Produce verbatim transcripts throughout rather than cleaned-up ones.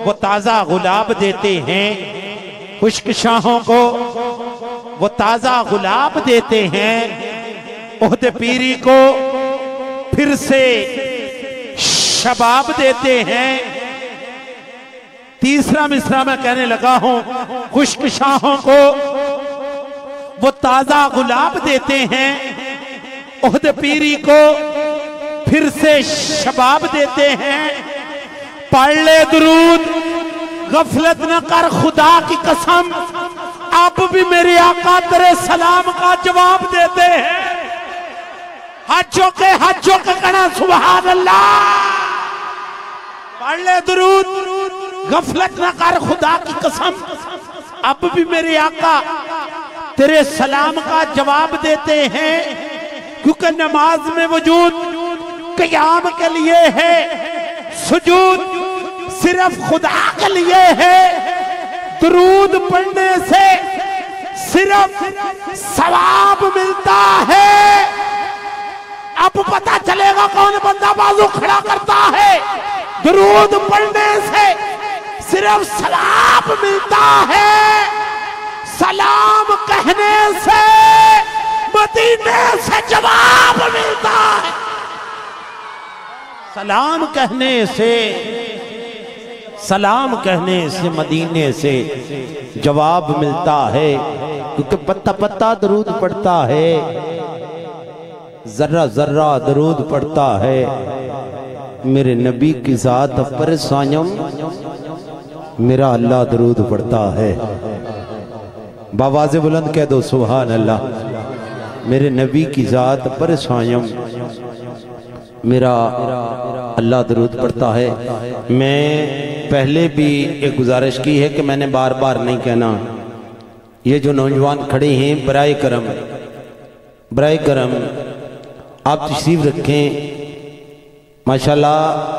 वो ताजा गुलाब देते हैं, खुश्क शाहों को वो ताजा गुलाब देते हैं, ओहदे पीरी को फिर से शबाब देते हैं। तीसरा मिसरा मैं कहने लगा हूं, खुश्क शाहों को वो ताजा गुलाब देते हैं, ओहदे पीरी को फिर से शबाब देते हैं। पढ़ ले दुरूद, गफलत न कर खुदा की कसम, अब भी मेरे आका तेरे सलाम का जवाब देते हैं। हाथों के हाथों के कहना सुभान अल्लाह। पढ़ ले दुरूद, गफलत न कर खुदा की कसम, अब भी मेरे आका तेरे सलाम का जवाब देते हैं। क्योंकि नमाज में वजूद क़याम के लिए है, सुजूद सिर्फ खुदा के लिए है। दुरूद पढ़ने से सिर्फ सवाब मिलता है। अब पता चलेगा कौन बंदा बाजू खड़ा करता है। दुरूद पढ़ने से सिर्फ सलाम मिलता है। सलाम कहने से मदीने से जवाब मिलता है। सलाम कहने से सलाम कहने से मदीने से जवाब मिलता है। क्योंकि पत्ता पत्ता दरूद पढ़ता है, जर्रा जर्रा दरूद पढ़ता है। मेरे नबी की जात पर सायम मेरा अल्लाह दरूद पढ़ता है। बावाज़े बुलंद कह दो सुभान अल्लाह। मेरे नबी की जात पर सायम मेरा अल्लाह दरूद पढ़ता है। मैं पहले भी एक गुजारिश की है कि मैंने बार बार नहीं कहना। ये जो नौजवान खड़े हैं, बराए करम बराए करम आप तशरीफ रखें। माशाल्लाह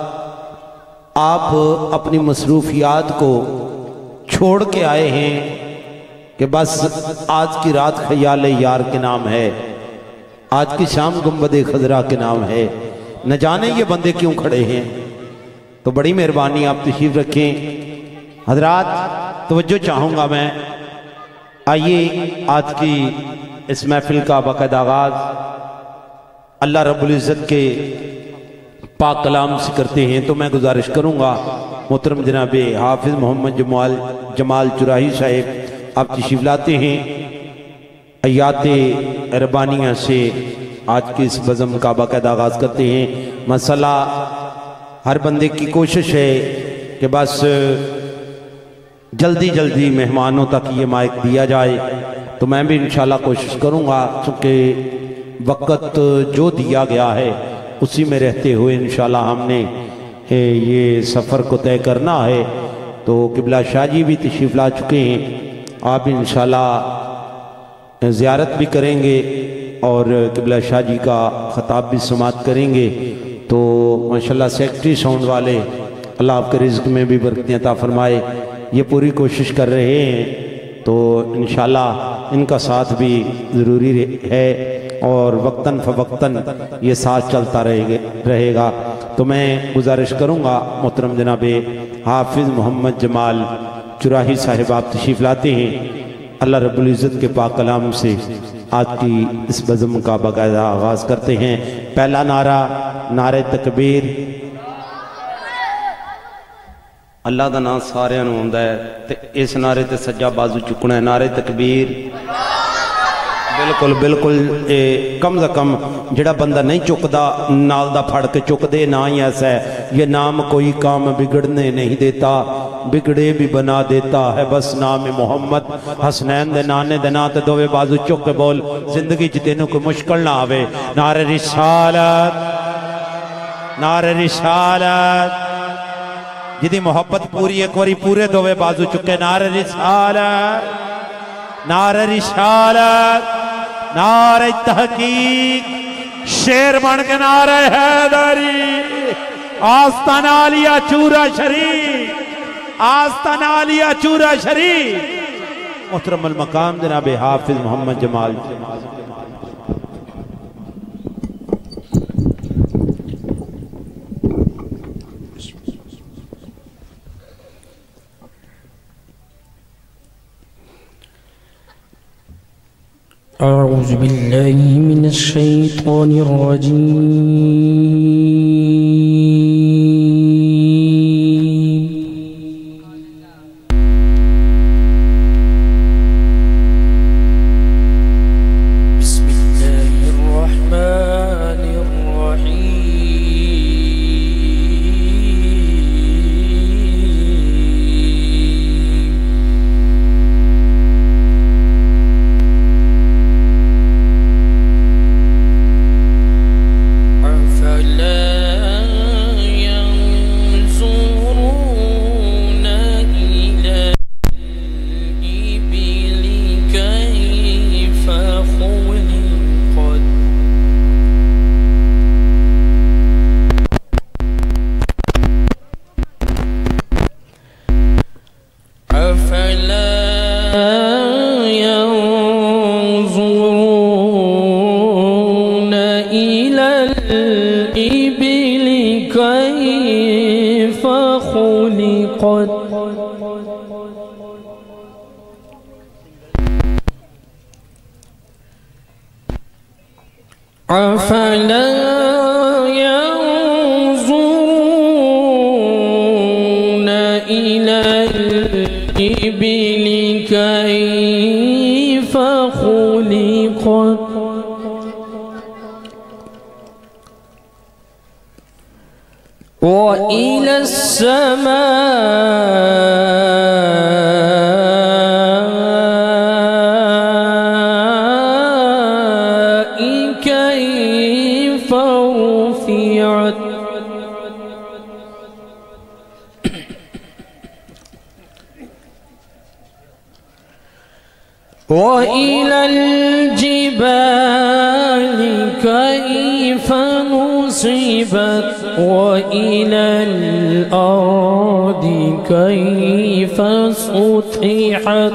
आप अपनी मसरूफियात को छोड़ के आए हैं कि बस आज की रात ख्याल यार के नाम है, आज की शाम गुंबद खजरा के नाम है। न जाने ये बंदे क्यों खड़े हैं। तो बड़ी मेहरबानी आप तशरीफ रखें। हजरात तवज्जो चाहूँगा मैं। आइए आज की इस महफिल का बाकायदा आगाज अल्लाह रब्बुल इज़्ज़त के पाक कलाम से करते हैं। तो मैं गुजारिश करूँगा मोहतरम जनाब हाफिज मोहम्मद जमाल जमाल चुराही साहिब आप तशरीफ लाते हैं। अयाते रबानिया से आज की इस बज़म का बाकायदा आगाज़ करते हैं। मसला हर बंदे की कोशिश है कि बस जल्दी जल्दी मेहमानों तक ये माइक दिया जाए। तो मैं भी इंशाल्लाह कोशिश करूँगा, चूँकि वक़्त जो दिया गया है उसी में रहते हुए इंशाल्लाह हमने ये सफ़र को तय करना है। तो किबला शाह जी भी तशरीफ़ ला चुके हैं, आप इंशाल्लाह ज़ियारत भी करेंगे और किबला शाह जी का ख़ताब भी समात करेंगे। तो माशाल्लाह सेक्रेटरी साउंड वाले अल्लाह आपके रिज़्क़ में भी बरकतें अता फरमाए, ये पूरी कोशिश कर रहे हैं। तो इंशाल्लाह इनका साथ भी ज़रूरी है और वक्तन फ़वक्तन ये साथ चलता रहेगा। तो मैं गुजारिश करूँगा मोहतरम जनाब हाफिज़ मोहम्मद जमाल चुराही साहिब आप तशरीफ़ लाते हैं। अल्लाह रब्बुल इज़्ज़त के पाक कलाम से आज की इस बज़म का बाकायदा आगाज़ करते हैं। पहला नारा नारे तकबीर। अल्लाह का नाम सारिਆਂ ਨੂੰ ਆਉਂਦਾ है ते इस नारे ते सज्जा बाजू चुकना है। नारे तकबीर। बिल्कुल बिल्कुल ए, कम से कम जिहड़ा बंदा नहीं चुकता नाल दा फड़ के चुक दे। ना ही ऐसा है ये नाम कोई काम बिगड़ने नहीं देता, बिगड़े भी बना देता है। बस नाम मोहम्मद हसनैन दे नाने दे नां ते दोवे बाजू चुक के बोल, जिंदगी च तेनों कोई मुश्किल ना आवे। नारे रिसालत, नारे रिसालत। जिदी मोहब्बत पूरी एक बारी पूरे दोवे बाजू चुके। नारे रिसालत, नारे रिसालत, नारे तहकीक। शेर बन के नारे हैदरी। आस्ताना लिया चूरा शरीफ, आस्ताना लिया चूरा शरीफ। मुहतरम अल मकाम जनाब हाफिज मोहम्मद जमाल। अऊज़ु बिल्लाहि मिनश शैतानिर रजीम। बिस्मिल्लाहिर रहमानिर अफ़ला यंज़ुरून इलल इबिलि कैफ़ खुलिक़त व इलस समाइ कैफ़ रुफ़िअत व इलल जिबालि कैफ़ नुसिबत व इलल अर्दि कैफ़ सुतिहत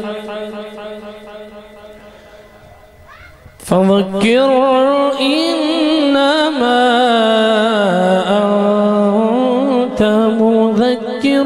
फ़ज़क्किर इन्नमा अन्त मुज़क्किर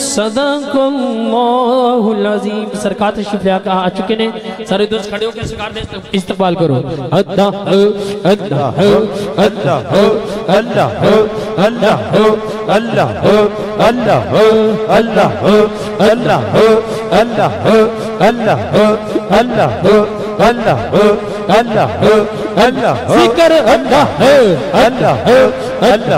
सदक़ल्लाहुल अज़ीम। सरकार तशरीफ़ ले आ चुके हैं, सारे दोस्त खड़े होकर सरकार ने इस्तकबाल करो। अल्लाह अल्लाह अल्लाह अल्लाह अल्लाह अल्लाह अल्लाह अल्लाह अल्लाह अल्लाह अल्लाह अल्लाह अल्लाह अल्लाह अल्लाह ज़िक्र अल्लाह अल्लाह अल्लाह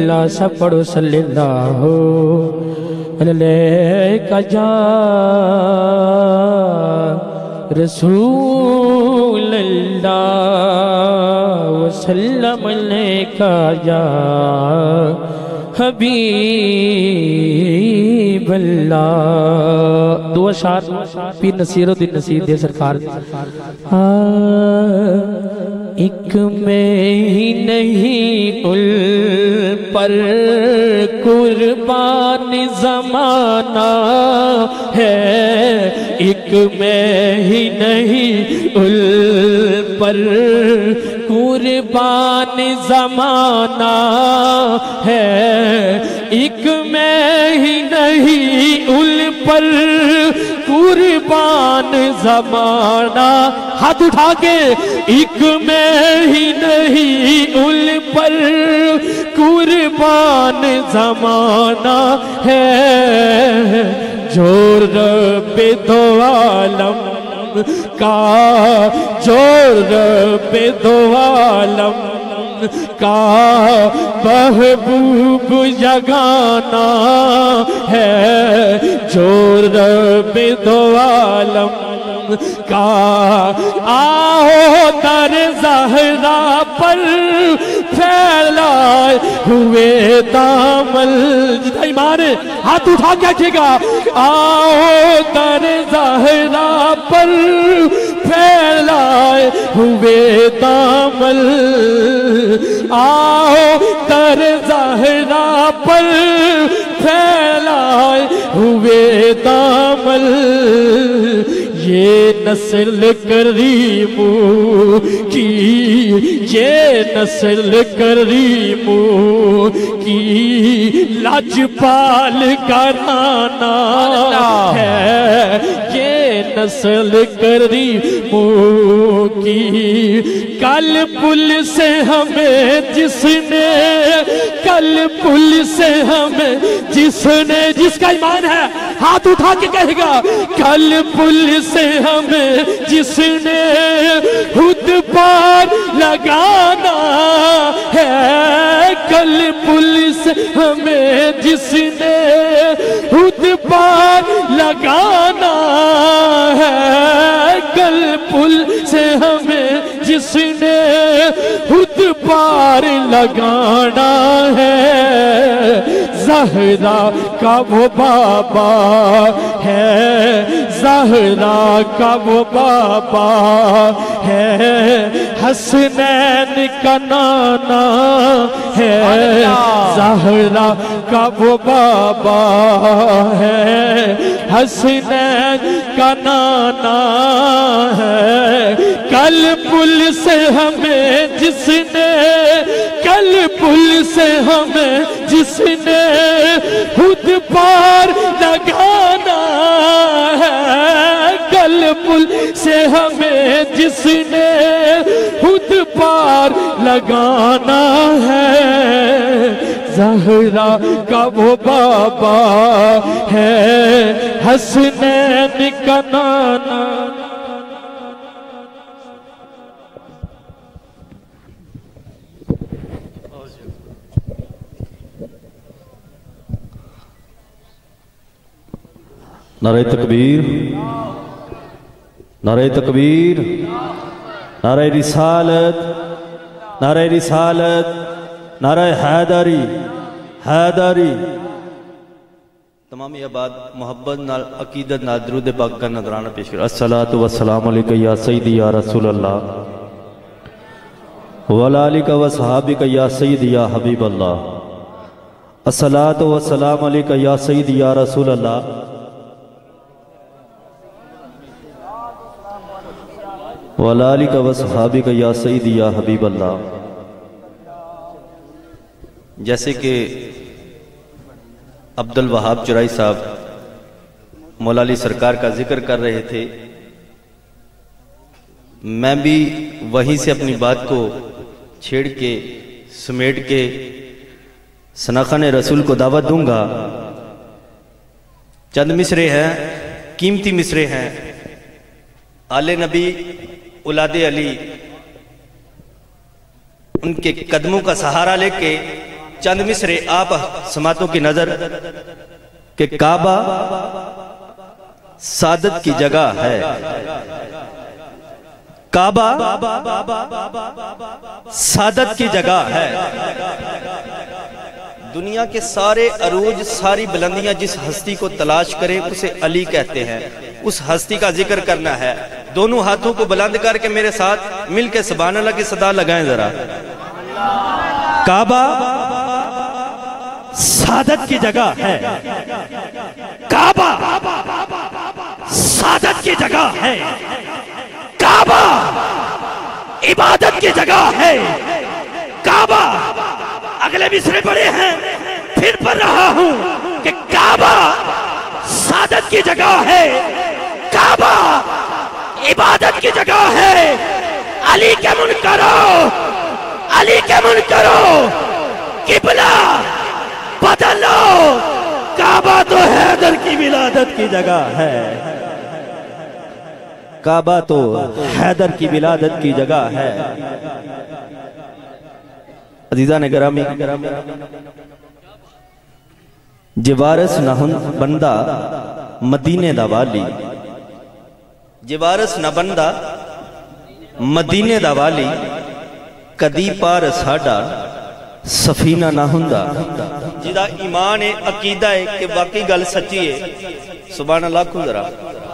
अल्लाह सब पढ़ो सल्लल्लाहु अलैका या रसूल अल्लाह वसल्लम अलैका या हबीब अल्लाह। दो अशार पीर नसीरुद्दीन नसीर दे सरकार। एक में ही नहीं उल पर कुर्बान ज़माना है, एक में ही नहीं उल पर कुर्बान ज़माना है, एक में ही नहीं उल पर कुर्बान ज़माना। हाथ उठा के एक में ही नहीं उल पर कुर्बान ज़माना है, जो रब्बे दो आलम का, जो रब्बे दो आलम का महबूब जगाना है, जो रब्बे दो आलम का। आओ दर ज़हरा पर फैलाए हुए दामन, जितना ईमान है हाथ उठा के रखिएगा। आओ दर ज़हरा पर फैलाए हुए दामन, आओ दर ज़हरा पर फैलाए हुए दामन। ये नस्ल करीमू की, ये नस्ल करीमू की लाजपाल घराना है, ये नस्ल करीमू की। कल पुल से हमें जिसने, कल पुल से हमें जिसने, जिसका ईमान है हाथ उठा के कहेगा, कल पुल से हमें जिसने खुद पार लगाना है, कल पुल से हमें जिसने खुद पार लगाना है, कल पुल से हमें जिसने खुद पार लगाना है। ज़हरा का वो बाबा है, ज़हरा का वो बाबा है, हसनैन का नाना है, ज़हरा का वो बाबा है, हसनैन का नाना है। कल पुल से हमें जिसने, कल पुल से हमें जिसने खुद पार लगाना है, कल पुल से हमें जिसने खुद पार लगाना है। ज़हरा का वो बाबा है, हसनैन का नाना। नारे तकबीर, नारे तकबीर, नारे रिसालत, नारे रिसालत, नारे हैदरी, हैदरी। तमाम आबाद मोहब्बत नाल अकीदत नाल दरूद पाक का नजराना पेश कर। अस्सलातु वस्सलामु अलैका या सय्यदी या रसूल अल्लाह वला आलिका व सहाबिका या सय्यदी या हबीब अल्लाह। अस्सलातु वस्सलामु अलैका या सय्यदी या रसूल अल्लाह वला आलिका व सहाबिका या सय्यदी या हबीब अल्लाह। जैसे कि अब्दुल वहाब चुराई साहब मौला अली सरकार का जिक्र कर रहे थे, मैं भी वहीं से अपनी बात को छेड़ के समेट के सनाखाने रसूल को दावत दूंगा। चंद मिसरे हैं, कीमती मिसरे हैं। आले नबी औलादे अली, उनके कदमों का सहारा लेके चंद मिसरे आप समातों की नजर कि काबा सादत की जगह है, काबा सादत की जगह है। दुनिया के सारे अरूज, सारी बुलंदियां जिस हस्ती को तलाश करे उसे अली कहते हैं। उस हस्ती का जिक्र करना है। दोनों हाथों को बुलंद करके मेरे साथ मिलकर सुभान अल्लाह की सदा लगाएं जरा। काबा सादत की जगह है, काबा सादत की जगह है, काबा इबादत की जगह है, काबा। अगले मिसरे पढ़े हैं, फिर पढ़ रहा हूं कि काबा सादत की जगह है, काबा इबादत की जगह है। अली के मुन करो, अली के मुन करो, किबला बदलो। काबा तो हैदर की विलादत की जगह है, काबा तो हैदर की विलादत की जगह है। अजीजा ने गरामी, जे वारस न हुन बंदा मदीने दा वाली, जे वारस न बंदा मदीने दा वाली, कदी पार साडा सफीना ना हुंदा। जिदा ईमान है, अकीदा है कि वाकई गल सच्ची है, सुभान अल्लाह को जरा।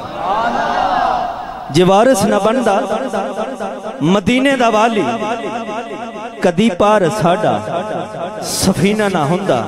जे वारिस न बनदा मदीने दा वाली, कदी पार साडा सफीना ना हुंदा।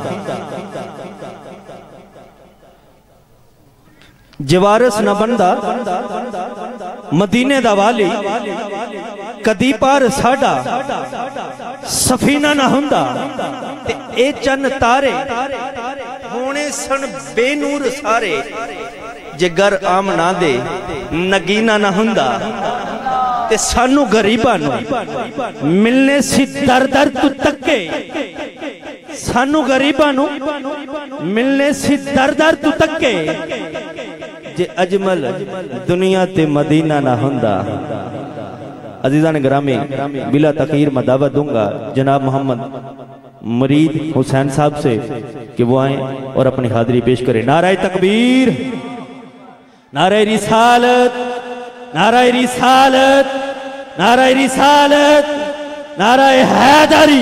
जे वारिस न बनदा मदीने दा वाली, कदी पार साडा सफीना ना हुंदा। ते ए चन्न तारे होने सन बेनूर सारे, जे घर आम ना दे नगीना ना हुंदा। ते सानू गरीबां नू मिलने सी दर दर तू तक्के, सानू गरीबां नू मिलने सी दर दर तू तक्के, जे अजमल दुनिया ते मदीना ना हुंदा। अजीज़ान ग्रामी, बिला तकीर मैं दावत दूंगा जनाब मोहम्मद मरीद हुसैन साहब से कि वो आए और अपनी हाजिरी पेश करें। नाराए तकबीर, नाराए रिसालत, नाराए रिसालत, नाराए रिसालत, नाराए हैदरी।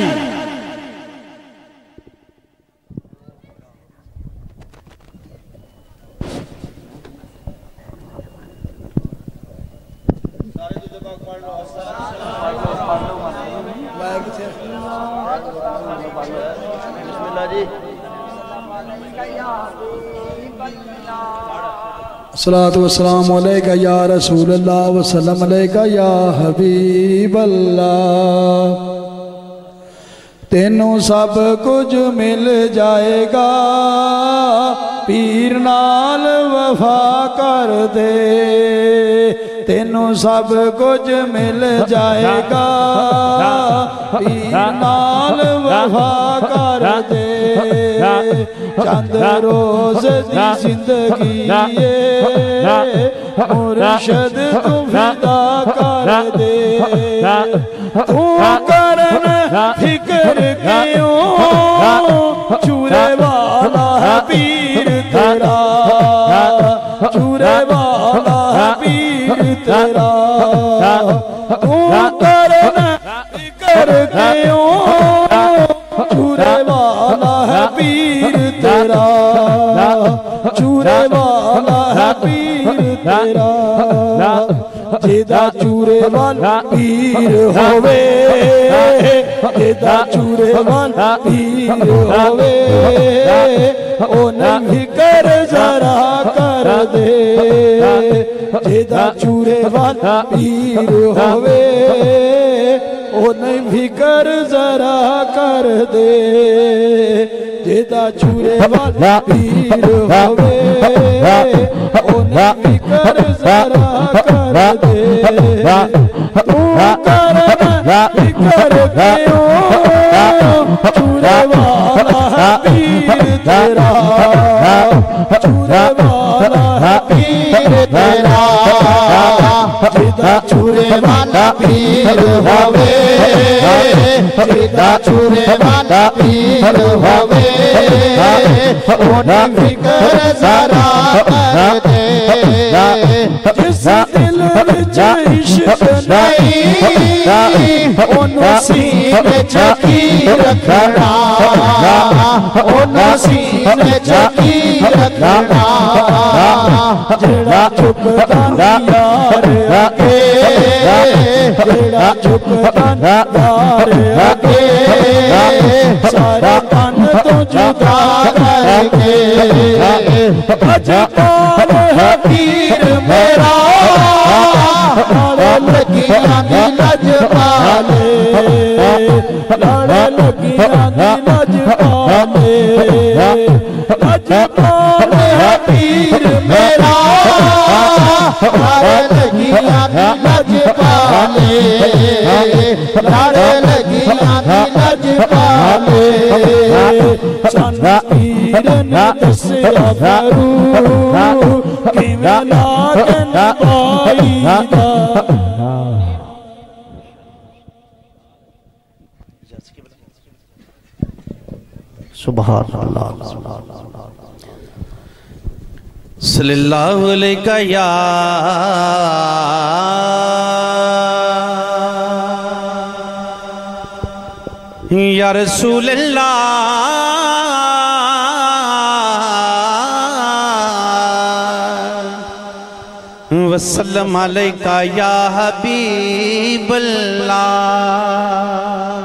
सलातु वस्सलामु अलैका या रसूल अल्लाह वसल्लम अलैका या हबीब अल्लाह। तेनों सब कुछ मिल जाएगा, पीर नाल वफा कर दे। तेनों सब कुछ मिल जाएगा, पीर नाल वफा कर दे। चंद रोज दी जिंदगी मुर्शद तू फिदा कर दे। तू करन फिक्र क्यों, चूरे वाला है पीर तेरा, चूरे वाला है पीर तेरा। तू करन फिक्र क्यों, चूरे वाला है पीर तेरा, चूरे वाला है पीर तेरा। जेदा चूरे वाला पीर होवे, जेदा चूरे वाला पीर होवे, ओ नहीं कर जरा कर दे। जेदा चूरे वाला पीर होवे, ओ नहीं भी कर जरा कर दे। जेदा चूरे वाला पीर होवे, ओ नहीं भी कर जरा कर दे। तू करना फिकर क्यों, चूरे वाला है पीर तेरा, चूरे वाला है पीर तेरा। जिदा चूरे वाला पीर होवे जिदा चूरे वाला पीर होवे ओनी फिकर जरा कर दे जिस दिल विच इश्क नहीं ओनू सीने च की रखना ओनू सीने च की रखना जेड़ा चुपदा यार अगे जेड़ा चुपदा यार अगे सारे तन तो जुदा करके अजपाल है पीर मेरा लड़ लगियां दी लजपाले लड़ लगियां दी लजपाले लजपाल है पीर मेरा लड़ लगियां दी लजपाले लड़ लगियां दी लजपाले सन पीर ने दस्या करू किवें लागन पाई दा सुभान अल्लाह सल्लल्लाहु अलैहि या या रसूल अल्लाह वसल्लम अलैका या हबीब अल्लाह।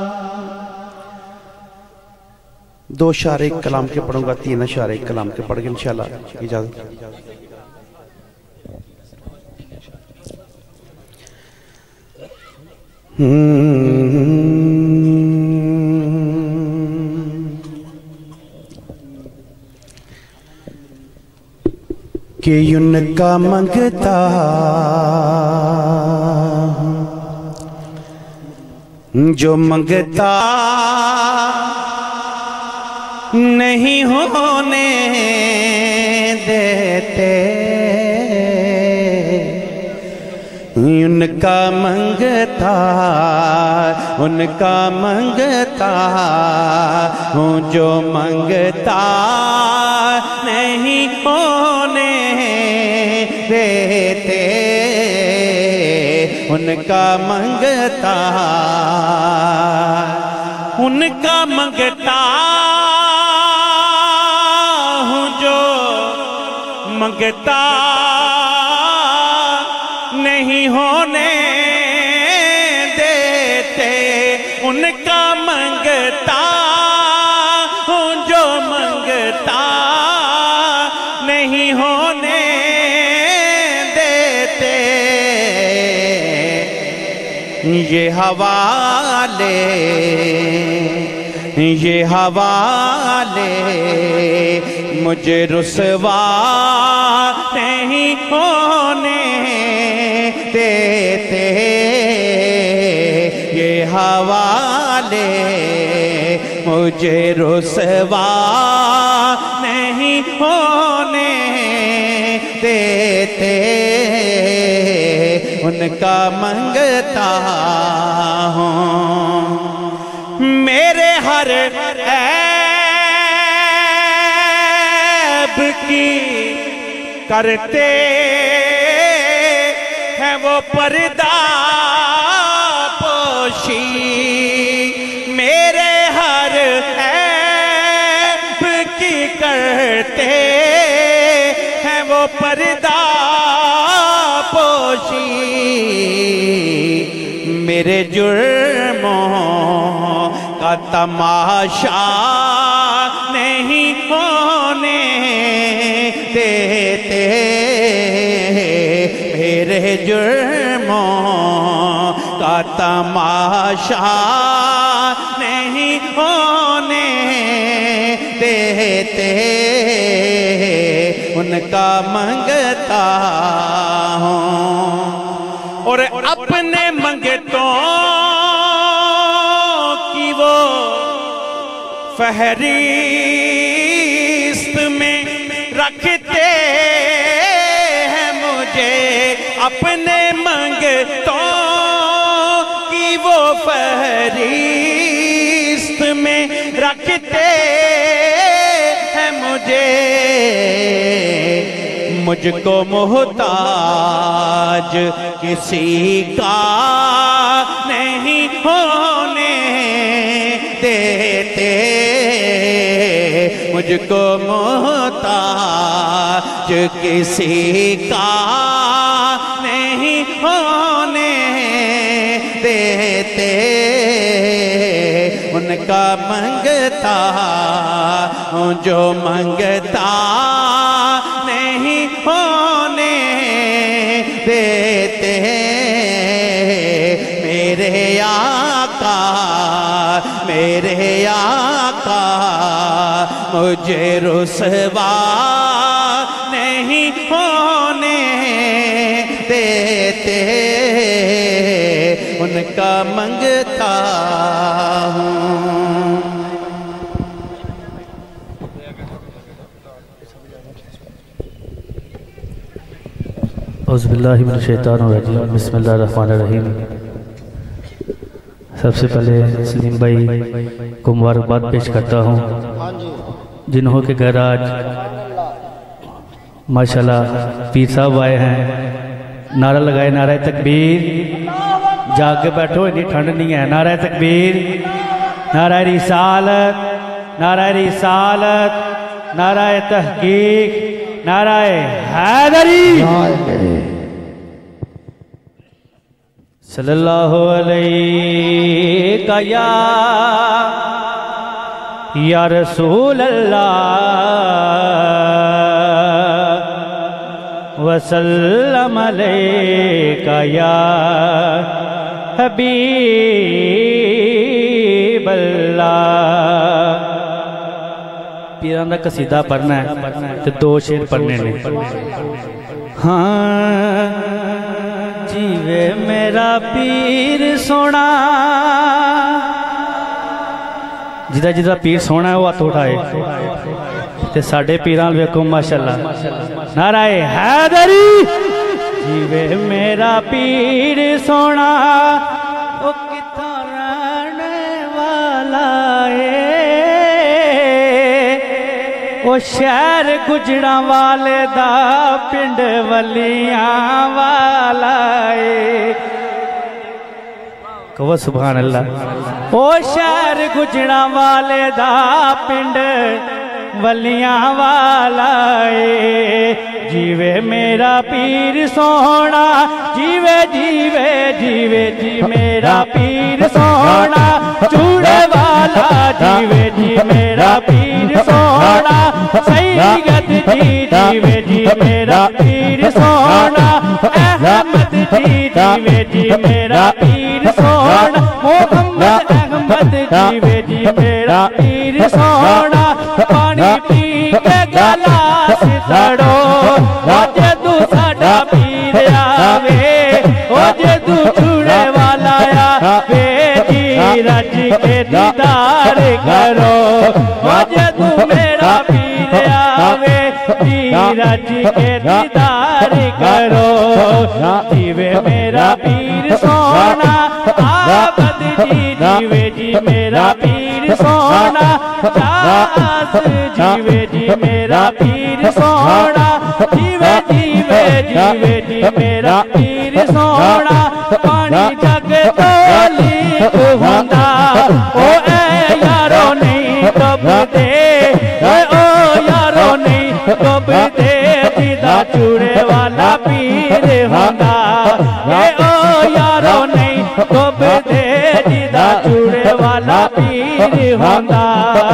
दो शारे कलाम के पढ़ूंगा, तीन शारे कलाम के पढ़ के इंशाल्लाह इजाजत। कि उनका मंगता जो मंगता नहीं होने देते, उनका मंगता उनका मंगता हूँ जो मंगता नहीं होने देते, उनका मंगता उनका मंगता हूँ जो मंगता नहीं होने देते, उनका मंगता हूँ जो मंगता नहीं होने देते। ये हवाले ये हवाले मुझे रुसवा नहीं होने देते, ये हवाले मुझे रुसवा नहीं होने देते, उनका मंगता हूँ। मेरे हर ऐब की करते हैं वो पर्दा पोशी, मेरे हर ऐब की करते हैं वो पर्दा पोशी, मेरे जुर्मों का तमाशा नहीं होने देते, मेरे जुर्मों का तमाशा नहीं होने देते, उनका मंगता हूँ। और अपने मंगतों की वो फहरिस्त में रखते हैं मुझे, अपने मंग मुझको मोहताज किसी का नहीं होने देते, मुझको मोहताज किसी का नहीं होने देते, उनका मंगता हूँ जो मंगता नहीं होने देते, मेरे आका मेरे आका मुझे रुसवा नहीं होने देते, उनका मंगता हूँ। औज़ुबिल्लाहि मिनश्शैतानिर्रजीम, बिस्मिल्लाहिर्रहमानिर्रहीम। सबसे पहले सलीम भाई को मुबारकबाद पेश करता हूँ, जिन्हों के घर आज माशाल्लाह पीर साहब आए हैं। नारा लगाए, नारा तकबीर। जाके बैठो, इतनी ठंड नहीं है। नारा तकबीर, नारा रिसालत, नारा रिसालत, नारा तहकीक, नारा हैदरी। सल्लल्लाहु अलैहि या या रसूल अल्लाह वसल्लम अलैका या हबीब अल्लाह। पीरां दा कसीदा पढ़ना है तो दो शेर पढ़ने ने। हाँ जीवे मेरा पीर सोना, जिदा जिदा पीर सोना है वो हथ उठाए। ते साडे पीरां वेखो माशाल्लाह, नाराए हैदरी। जीवे मेरा पीर सोना, ओ किथों रहने वाला है, ओ शहर गुजरां वाले दा पिंड वलियां वाला है। कहो सुभान अल्लाह। ओ शहर गुजरां वाले दा पिंड वलियां वाला है। जीवे मेरा पीर सोना, जीवे जीवे जीवे जी मेरा पीर सोना, चूड़े वाला जीवे जी मेरा पीर सोना, सैयद जी जीवे जी मेरा पीर सोना, अहमद जी जीवे जी मेरा पीर सोना, मोहम्मद अहमद जीवे जी मेरा पीर सोना। पानी पी के गलास तड़ो, ओ जदू साडा पीर आवे, ओ जदू चूड़े वाला आवे, जी रज के दीदार करो, ओ जदू मेरा पीर आवे, जी रज के दीदार करो। जीवे मेरा पीर सोना, आबद जी जीवे जी मेरा पीर सोना, जास जीवे जी मेरा पीर सोना, जीवे जीवे जीवे जी मेरा पीर सोना। पानी जग तोली हुंदा, ओ ए यारो नहीं डुबदे, ओ यारो नहीं डुबदे, जिदा चूड़े वाला पीर हुंदा, ए ओ यारो नहीं डुबदे, जिदा चूड़े वाला पीर हुंदा।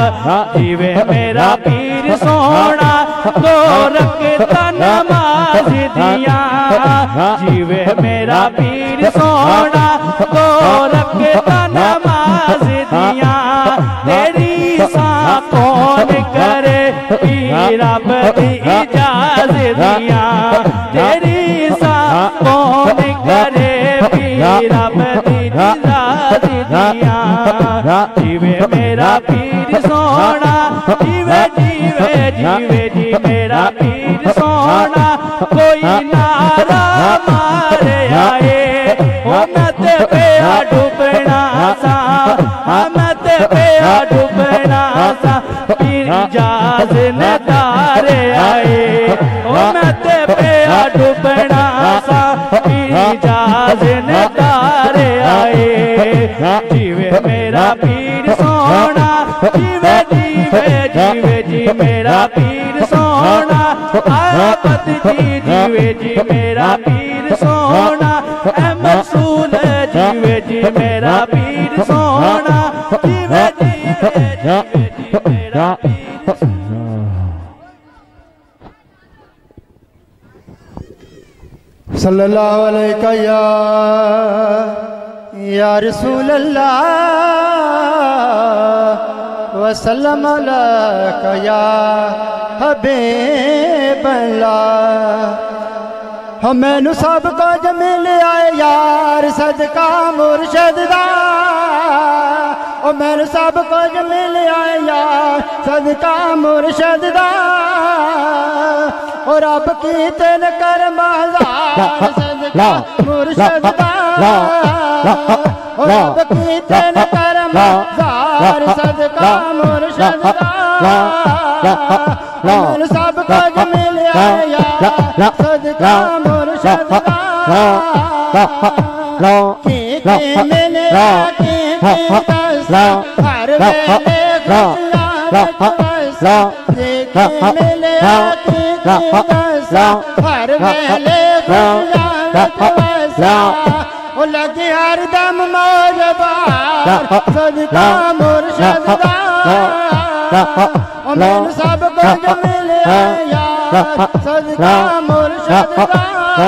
जीवे मेरा पीर सोना, दो रखता नमाज दिया, जीवे मेरा पीर सोना, दो रखता नमाज दिया। तेरी सा कौन करे पीर रब दी इजाज़त दिया, तेरी सा कौन करे पीर रब दी इजाज़त दिया। जीवे मेरा पीर सोना, जीवे जीवे जीवे जी मेरा पीर सोना। कोई नारा मारे आए, ओ मत पे डूबना सा, मत पे डूबना सा, पीर इजाज़त न दारे आए, ओ मत डुबना सा पीरी जहाज ने तारे आए। जीवे मेरा पीर सोना, जीवे जीवे जीवे जी मेरा पीर सोना। अहमद जी जीवे जी मेरा पीर सोना। अहमद रसूल जीवे जी मेरा पीर सोना। जीवे जीवे जीवे जी मेरा पीर सोना। सल्लल्लाहु अलैका या या रसूल अल्लाह वसल्लम अलैका या हबीब अल्लाह। हम मैनू सब कुछ मिल आए यार सदका मुर्शद दा। ओ मैनू सब कुछ मिल आए यार सदका मुर्शद दा। और रब की तेन कर महज़ार सदका मुर्शद दा। और रब की तेन कर महज़ार सदका मुर्शद दा। मैनू सब कुछ मिल आए यार सदका मुर्शद दा। की की मिले की की दसा हर वेले खुशियां दसा। की की मिले की की दसा हर वेले खुशियां दसा। ओ लगी हर दम मौज बहार सदका मुर्शद दा। ओ मैनू सब कुछ मिल आया सदका मुर्शद दा।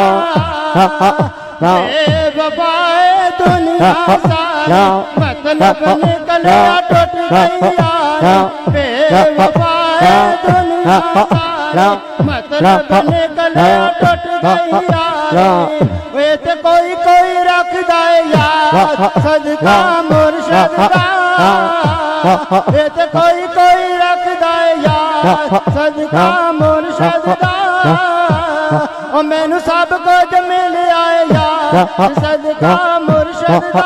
बेवफाए दुनिया सारी मतलब निकलिया टूट गई यारी। बेवफाए दुनिया सारी मतलब निकलिया टूट गई यारी। वे तो कोई कोई रख दे यार सदका मुर्शद दा। वे तो कोई कोई रख दे यार सदका मुर्शद दा। ओ मैनू सब कुछ मिल आए यार सदका मुर्शद दा।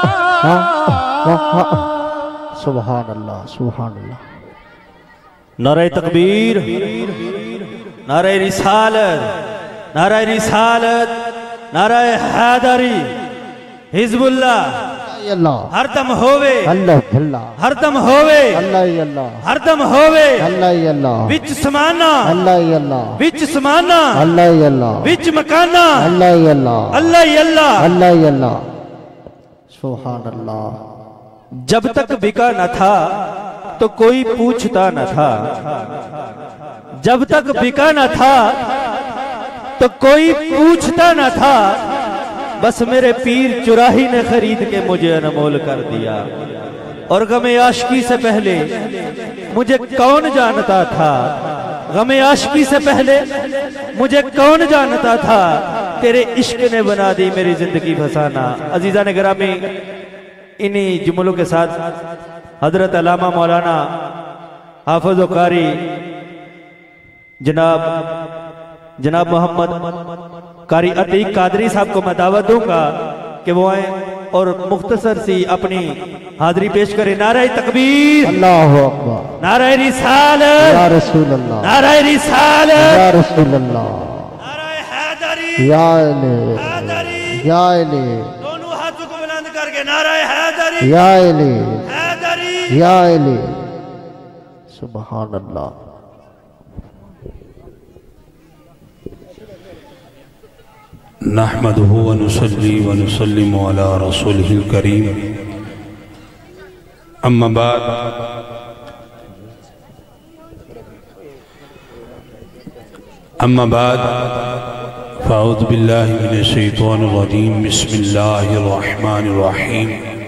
सुभान अल्लाह सुभान अल्लाह। नारे तकबीर, नारे रिसालत, नारे रिसालत, नारे हैदरी, हिजबुल्लाह हरदम होवे अल्लाह अल्लाह हरदम होवे अल्लाह अल्लाह हरदम होवे अल्लाह अल्लाह विच समाना अल्लाह अल्लाह विच समाना अल्लाह अल्लाह विच मकाना अल्लाह अल्लाह अल्लाह अल्लाह अल्लाह अल्लाह। सुभान अल्लाह। जब तक बिका न था तो कोई पूछता न था। जब तक बिका न था तो कोई पूछता न था। बस मेरे पीर चुराही ने खरीद के मुझे अनमोल कर दिया। और गमे आशिकी से पहले मुझे कौन जानता था। गमे आशिकी से पहले मुझे कौन जानता था। तेरे इश्क ने बना दी मेरी जिंदगी फसाना। अजीजा ने गिरामी, इन्हीं जुमलों के साथ हजरत अल्लामा मौलाना हाफिज कारी जनाब जनाब मोहम्मद कारी अतीक कादरी साहब को मैं दावत दूंगा कि वो आए और मुख्तसर सी अपनी हाजिरी पेश करें। नारे तकबीर, अल्लाहु अकबर, नारे रिसालत या रसूल अल्लाह, नारे रिसालत, या रसूल अल्लाह, नारे हैदरी, या अली, हैदरी, या अली, दोनों हाथों को बुलंद करके नारे हैदरी, या अली, हैदरी, या अली। सुभान अल्लाह। नहमदुहु व नुसल्ली व नुसल्लिमु अला रसूलिहिल करीम। अम्मा बाद, अम्मा बाद फ़अऊज़ु बिल्लाहि मिनश शैतानिर रजीम। बिस्मिल्लाहिर रहमानिर रहीम।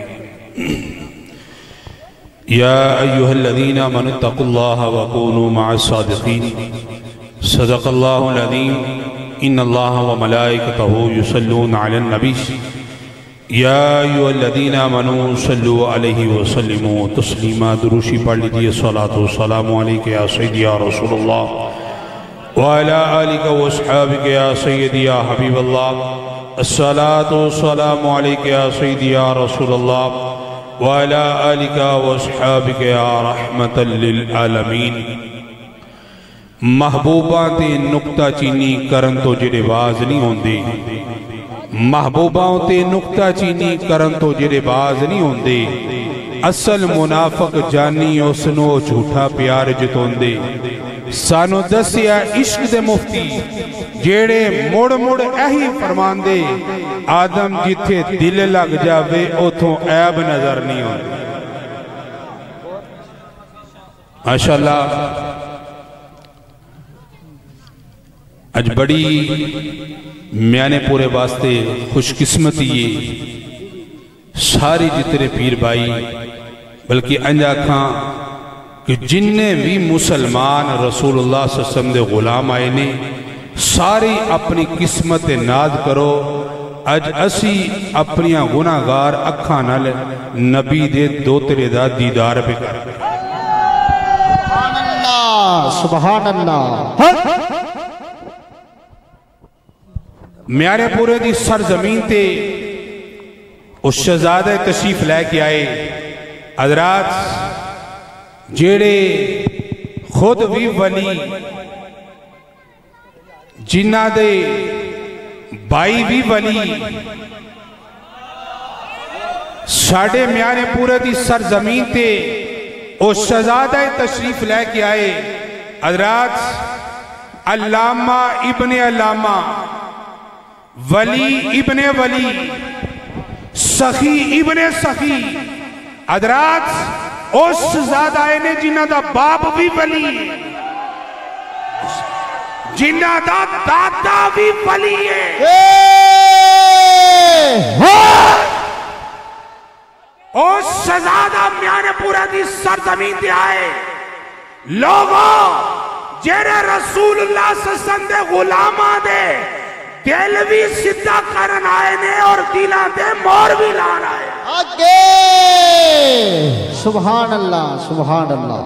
या अय्युहल्लज़ीना आमनुत्तक़ुल्लाहा व कूनू मअस सादिक़ीन। सदक़ल्लाहुल अज़ीम। इन्नल्लाह व मलाइकतहु युसल्लूना अलन नबी। या अय्युहल्लज़ीना आमनू सल्लु अलैहि व सल्लिमू तस्लीमा। दुरूशी पढ़ लीजिए। सलातो सलामु अलैका या सय्यदी या रसूलल्लाह व अला आलिका व अस्हाबिका या सय्यदी या हबीबल्लाह। अस्सलातो सलामु अलैका या सय्यदी या रसूलल्लाह व अला आलिका व अस्हाबिका या रहमतल लिल आलमीन। महबूबा ते नुकता चीनी करन तो जेड़े बाज नहीं होंदे, महबूबा ते नुकता चीनी करन तो जेड़े बाज नहीं होंदे, असल मुनाफक जानी उसनो झूठा प्यार जतोंदे। सानू दसिया इश्क दे मुफ्ती जेड़े मुड़ मुड़ यही फरमांदे, आदम जिथे दिल लग जावे उथों ऐब नजर नहीं आती। माशाअल्लाह अज बड़ी म्याने पूरे वास्ते खुशकिस्मती है, सारे जितने पीर भाई बल्कि अंजा खां कि जिन्ने भी मुसलमान रसूलुल्लाह सल्लल्लाहु अलैहि वसल्लम दे गुलाम आए ने सारी अपनी किस्मत नाद करो। अज असी अपनिया गुनाहगार अखा नाल नबी दे दोतरे दा दीदार पे कर। सुभान अल्लाह। म्यारे पूरे दी सरजमीन ते उस शहजादे तशरीफ लैके आए हजरात जेड़े खुद भी वली, जिन्ना दे भाई भी वली, साढ़े म्यारे पूरे दी सरजमीन ते उस शहजादे तशरीफ लैके आए हजरात अल्लामा इब्ने अल्लामा, वली इब्ने वली, सखी इब्ने सखी। हजरात उस शहजादा ने जिन्हां दा बाप भी वली, जिन्हां दा दादा भी वली है। उस शहजादा म्याने पूरा दी सरजमीन ते आए लोगों जेरे रसूलुल्लाह सल्लल्लाहु अलैहि वसल्लम दे गुलामां दे दिल भी सीधा करन आए ने और दिलां दे मोर भी लान आए। आगे सुभान अल्लाह सुभान अल्लाह।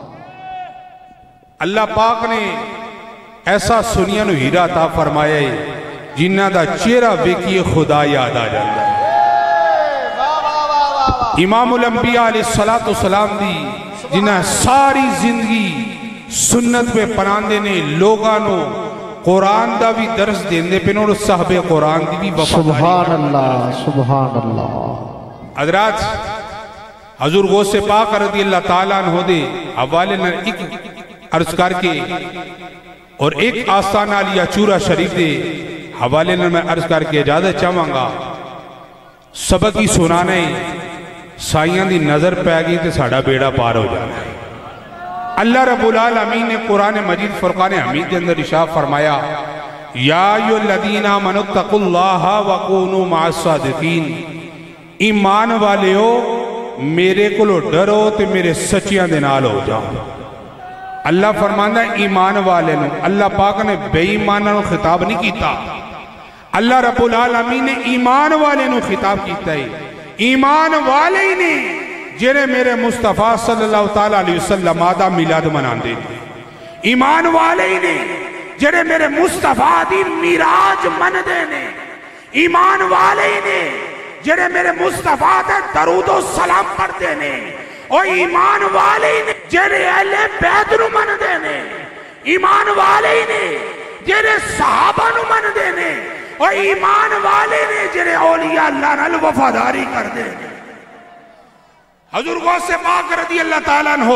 अल्लाह पाक ने ऐसा सुनिया नु हीरा ता फरमाया है जिन्हां दा चेहरा वेखिए खुदा याद आ जाता है। इमामुल अंबिया अलैहिस्सलातु वस्सलाम दी जिन्हां सारी जिंदगी सुन्नत पे पढ़ांदे ने लोगां नु कुरान दा भी दर्स देंदे पे और साहबे कुरान दी भी वफादारी। सुभान अल्लाह सुभान अल्लाह। हजरात हजूर गौसे पाक रज़ी अल्लाह ताला अन्हु दे हवाले न एक अर्ज करके और एक आस्थाना लिया चूरा शरीफ दे हवाले न मैं अर्ज करके इजाजत चाहांगा। सबक ही सुनाने साइयां दी नजर पै गई तो साडा बेड़ा पार हो जाना है। अल्लाह रब्बुल आलमीन ने कुरान मजीद फुरकान हमीद के अंदर इरशाद फरमाया, या अय्युहल्लज़ीना आमनुत्तकुल्लाह व कूनू मअस-सादिकीन, ईमान वालेओ मेरे कोलो डरो ते मेरे सच्चियां दे नाल हो जाओ। अल्लाह फरमांदा ईमान वाले नु, अल्लाह पाक ने बेईमानां नु खिताब नहीं किया। अल्लाह रब्बुल आलमीन ने ईमान वाले नु खिताब किया है। ईमान वाले ही ने जेरे मेरे मुस्तफा सल्लल्लाहु ताला अलैहि वसल्लम दा मिलाद मनांदे ने। ईमान वाले ही ने जेरे मेरे मुस्तफा दी मिराज मनदे ने। ईमान वाले ही ने जेरे मेरे मुस्तफा दे दरूद और सलाम पढ़ते ने। और ईमान वाले ही ने जेरे अहले बैत नु मनदे ने। ईमान वाले ही ने जेरे सहाबा नु मनदे ने। और ईमान वाले ने जेरे औलिया अल्लाह नाल वफादारी करदे ने। हजूर गौसे पाक रज़ी अल्लाह ताला अन्हु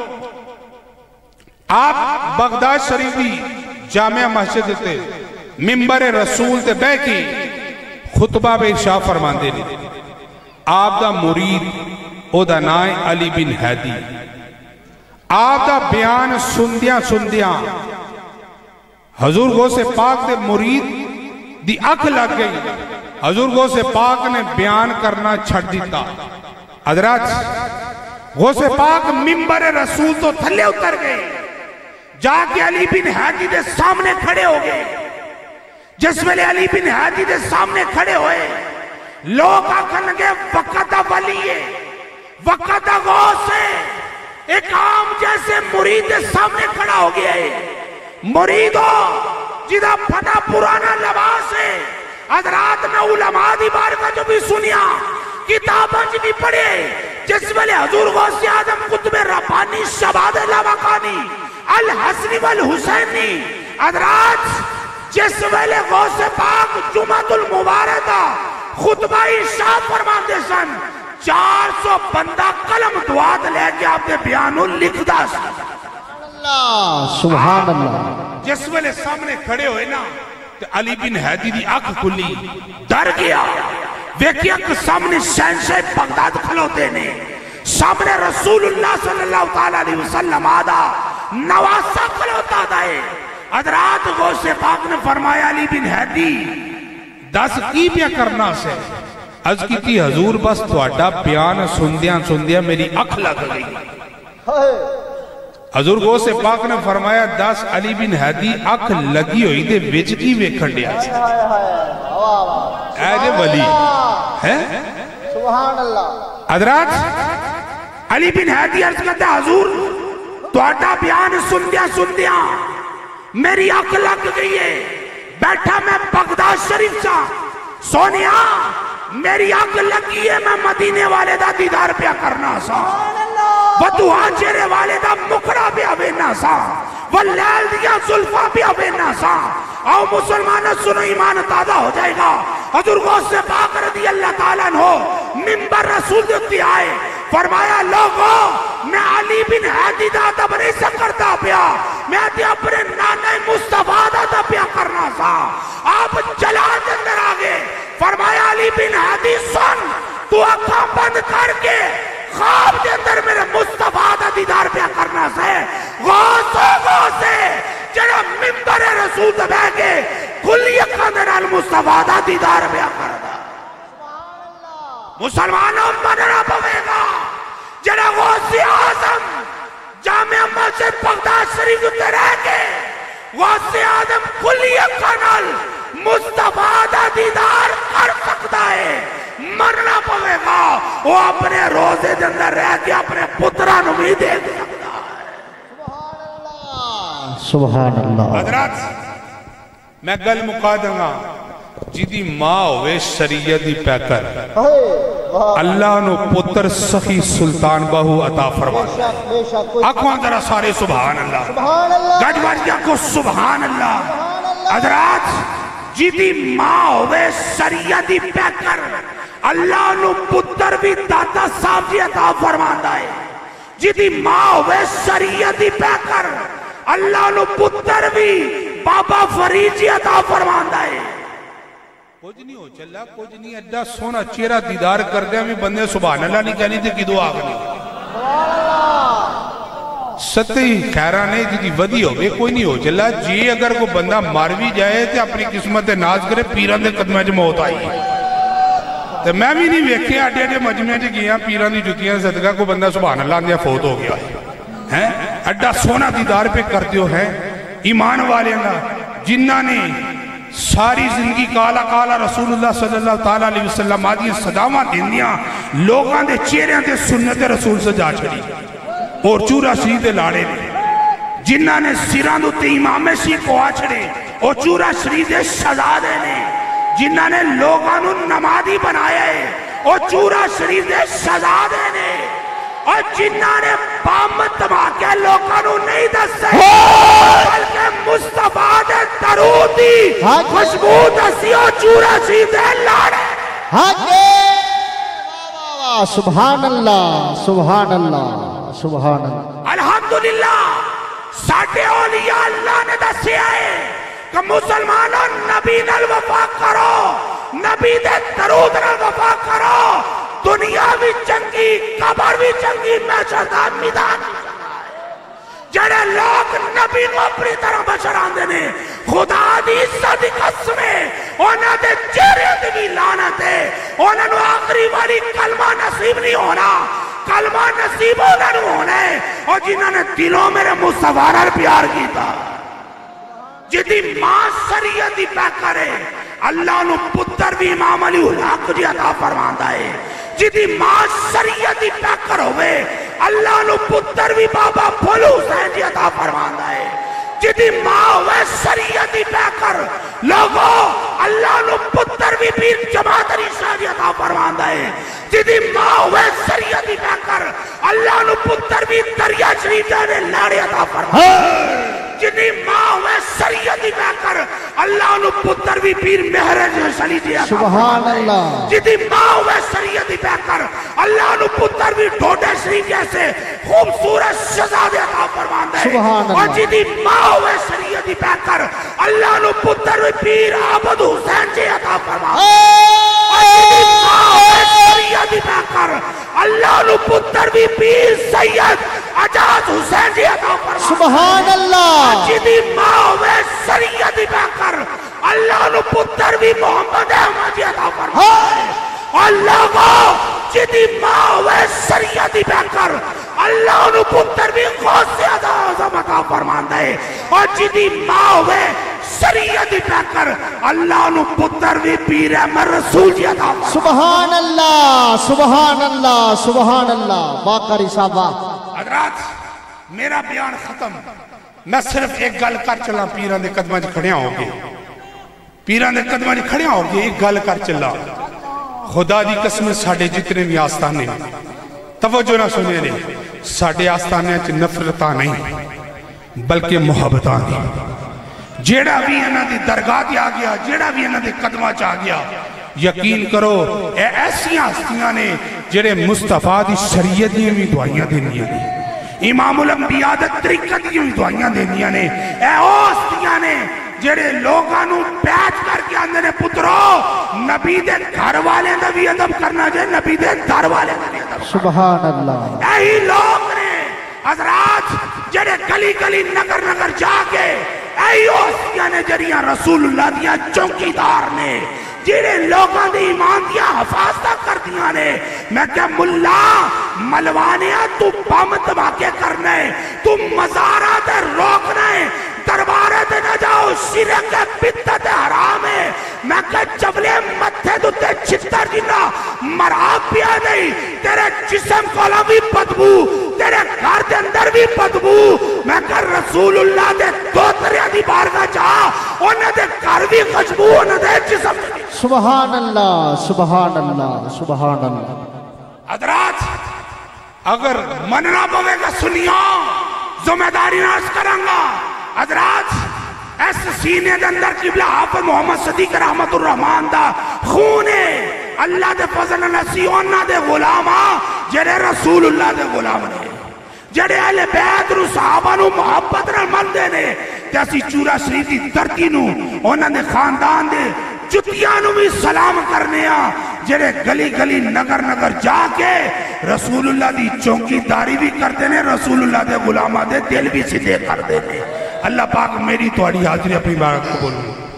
आप बगदाद शरीफ दी जामिया मस्जिद ते मिंबर रसूल ते बह के खुतबा पे इरशाद फरमांदे ने। आप दा मुरीद ओदा नाम है अली बिन हैदी। आप दा बयान सुनदियां सुनदियां हजूर गौसे पाक दे मुरीद दी अख लग गई। हजूर गौसे पाक ने बयान करना छड़ दिता। हजरत गौसे पाक मिंबर रसूल तो थले उतर गए, जाके अली बिन हैदी दे सामने खड़े हो गए। जिस वेले अली बिन हैदी दे सामने खड़े हुए लोग आखन लगे वक़्त दा वली है, वक़्त दा गौस है। एक आम जैसे मुरीद के सामने खड़ा हो गया है। मुरीदो जिदा फटा पुराना लिबास है। हजरात में उलमा दी बारगाह जो भी सुनिया किताबों भी पढ़े। जिस वेले हजूर गौसे आजम कुतुब रब्बानी शबाद लावाकानी अल हसनी वल हुसैनी हजरात जिस वेले गौसे पाक जुमातुल मुबारका खुतबा शाह फरमाते सन चार सौ बंदा कलम दुआत लेके आपके बयान लिखदा सुभान अल्लाह। जिस वेले सामने खड़े हुए ना ते अली बिन हैदी दी अख खुली डर गया वेखिया कि सामने शहंशाह बगदाद खलोते ने सामने रसूलुल्लाह सल्लल्लाहु ताला अलैहि वसल्लम आदा नवासा खलोता दाए हजरात गौसे पाक ने फरमाया अली बिन हैदी दस की क्या करना से अज की हजूर बस तुहाडा बयान सुनदियां सुनदियां मेरी अख लग गई। हजूर गौसे पाक ने फरमाया दस अली बिन हैदी अख लगी हुई दे विच की वेखण दिया ऐ जे वली है सुभान अल्लाह। हजरात अली बिन हैदी अर्ज करता हजूर तुहाडा बयान सुनदियां सुनदियां मेरी अख लग गई है बैठा मैं बगदाद शरीफ सा सोनिया मेरी अख लगी है मैं मदीने वाले दा दीदार पिया करना सा बदुआ चेहरे वाले दा मुखड़ा पिया वेना सा वल्लैल दिया जुल्फा पिया वेना सा आओ मुसलमानों सुनो ईमान ताजा हो जाएगा। हजूर गौसे पाक रज़ी अल्लाह ताला अन्हो मिंबर रसूल दे उत्ते आए फरमाया लोगो मैं अली बिन हैदी दा अदब नहीं सा करता पिया मैं ते अपने नाना मुस्तफा दा अदब पिया करना सा। आप जलाल के अंदर आ गए फरमाया अली बिन हैदी सुन तू अखा बंद करके ख्वाब के अंदर मेरे मुस्तफा दा दीदार पिया करना से गौसे गौसे जरा मिंबर रसूल ते बैठ के खुली अखा दे नाल मुस्तफा दा दीदार पिया करदा। मुसलमानों मनना पवेगा जरा गौसे आजम जामिया मस्जिद बगदाद शरीफ उत्ते रह के गौसे आजम खुली अखा नाल मुस्तफा दा दीदार कर सकता है मरना पवेगा वो अपने रोजे के अंदर रह के अपने पुत्रा नु भी देख सकता है। सुभान अल्लाह। हजरत मैं गल मुका दूंगा जिदी मां होवे शरीयत दी पैकर अल्लाह नु पुत्र सखी सुल्तान बाहू अता फरमाता है। आंखों जरा सारे सुभान अल्लाह गज गज के आंखों सुभान अल्लाह। हजरत जिदी मां होवे शरीयत दी पैकर अल्लाह नु पुत्र भी दाता साहब जी अता फरमाता है। जिदी मां होवे शरीयत दी पैकर अल्लाह नु पुत्र भी बाबा फरीद जी अता फरमाता है। कुछ नहीं हो चला कुछ नहीं एडा सोना चेहरा दीदार कर दिया भी बंदे सुभान अल्लाह नहीं कहनी थी किदो आखनी सती खैरा ने जी वधी होवे कोई नहीं हो चला जी अगर कोई बंदा मर भी जाए तो अपनी किस्मत नाज करे पीरां दे कदमां च मौत आई तो मैं भी नहीं वेखे आडे आडे मजमे च गया पीरां दी जुतियां सदका कोई बंदा सुभान अल्लाह दिया फौत हो गया है एडा सोना दीदार पे करते हो है ईमान वाले का जिन्ना ने सारी जिंदगी काला काला रसूलुल्लाह सल्लल्लाहु ताला अलैहि वसल्लम आदि सदावां दिंदियां लोगों के चेहरे ते सुन्नत रसूल सजा छड़ी और चूरा शरीफ दे लाड़े ने जिन्हां ने सिरां दे उत्ते इमामे सी पवा छड़े और चूरा शरीफ दे शहजादे ने जिन्हां ने लोगों को नमाजी बनाया है और चूरा शरीफ दे शहजादे ने और जिन्हां ने बम धमाके लोगों को नहीं दसे बल्कि मुस्तफा दे दरूद दी खुशबू दसियो चूरा शरीफ दे लाड़े। सुभान अल्लाह सुभान अल्लाह सुभान अल्लाह। अल्हम्दुलिल्लाह साडे औलिया अल्लाह ने दसिया है कि मुसलमानों नबी नाल वफा करो नबी दे दरूद नाल वफा करो दुनिया भी चंगी कबर भी चंगी महशर दा मैदान जड़े लोग नबी को अपनी तरह बशरांदे ने खुदा दी इज्जत दी कसम उन्हां दे चेहरे ते भी लानत है उन्हां नु आखिरी वाली कलमा नसीब नहीं होना कलमा नसीब उन्हां नु होना है और जिन्हां ने दिलों मेरे मुस्तफा नाल प्यार कीता जिदी मां शरीयत दी पैकर है अल्लाह नु पुत्र भी इमाम अली उल हक जी अता फरमांदा है। जिदी मां शरीयत दी पैकर होवे अल्लाह नु पुत्र भी बाबा फूल हुसैन जी अता फरमांदा है। जिदी मां होवे शरीयत दी पैकर लोगो अल्लाह नु पुत्र भी पीर जमात अली शाह जी अता फरमांदा है। जिदी मां होवे शरीयत दी पैकर अल्लाह नु पुत्र भी दरिया शरीफ दे लाड़े अता फरमा जिनी मां हुए शरीयत दी बैकर अल्लाह नु पुत्र भी पीर महराज सली दी सुभान अल्लाह जिनी मां हुए शरीयत दी बैकर अल्लाह नु पुत्र भी ढोडे शरीफ जैसे खूबसूरत शहजादे अता फरमांदा है सुभान और जिनी मां हुए शरीयत दी बैकर अल्लाह नु पुत्र भी पीर आबद हुसैन जी अता फरमांदा और जिनी मां हुए शरीयत दी बैकर अल्लाह नु पुत्र भी पीर सैयद आजाद हुसैन जी अता फरमा सुभान अल्लाह जिदी मां हुए शरीयत बैकर अल्लाह नु पुत्र भी मोहम्मद अहमद जी अता फरमा अल्लाह को जिदी मां हुए शरीयत बैकर अल्लाह नु पुत्र भी गौस आज़म अता फरमांदा है और जिदी मां हुए शरीयत बैकर अल्लाह नु पुत्र भी पीर अहमद रसूल जी अता फरमा सुभान अल्लाह सुभान अल्लाह सुभान अल्लाह बाकरी साहब हजरात मेरा बयान खत्म मैं सिर्फ एक गल कर चला पीरां दे कदमां च खड़िया हो गए पीरां दे कदमां च खड़िया हो गए एक गल कर चला खुदा दी कसम साडे जितने भी आस्थाने तवज्जो ना सुनिए ने साडे आस्थाने च नफरतां नहीं बल्कि मुहब्बतां ने जेड़ा भी इन्हां दी दरगाह ते आ गया जेड़ा भी इन्हां दे कदमां च आ गया यकीन करो ए ऐसी हस्तियां ने जेड़े मुस्तफा दी शरीयत दी भी दुआइयां देनियां ने इमामुल अंबिया दी तरीकत दी भी दुआइयां देनियां ने ए ओ हस्तियां ने जेड़े लोगां नू बैठ करके आंदे ने पुत्रो नबी दे घर वाले दा भी अदब करना जे नबी दे दर वाले दा भी अदब सुभान अल्लाह यही लोग ने हजरात जेड़े गली गली नगर नगर जाके यही हस्तियां ने जड़ियां रसूलुल्लाह दियां चौकीदार ने जेड़े लोगों के ईमान दिया हिफाजत कर दिया ने मैं क्या मुल्ला मलवाने तू बम धमाके करना है तू मजारा ते रोकना है दरबारे ते न जाओ शिरक है बिदअत है हराम है मैं क्या चवले मत्थे दुते छितर जिना मरा पिया नहीं तेरे जिस्म कोला भी बदबू तेरे घर के अंदर भी बदबू मैं क्या रसूलुल्लाह दे दोतरिया दी बारगाह जा उन्हां दे घर भी खुशबू उन्हां दे जिस्म सुभान अल्लाह सुभान अल्लाह सुभान अल्लाह हजरात अगर मनना पवेगा सुनियो जिम्मेदारी नाश करांगा हजरात इस सीने के अंदर किबला हाफिज मोहम्मद सदीक रहमतुर रहमान दा खून है अल्लाह दे फजल नाल असी उन्हां दे गुलाम आ जेड़े रसूलुल्लाह दे गुलाम ने जेड़े अहले बैत नू सहाबा नू मोहब्बत नाल मनदे ने ते असी चूरा शरीफ दी धरती नू उन्हां दे खानदान दे जुतियां नू भी सलाम करने आ जेड़े गली गली नगर नगर जाके रसूलुल्लाह दी चौकीदारी भी करते ने रसूलुल्लाह दे गुलामां दे दिल भी सीधे करते ने अल्लाह पाक मेरी तुहाडी हाजिरी अपनी बात कबूल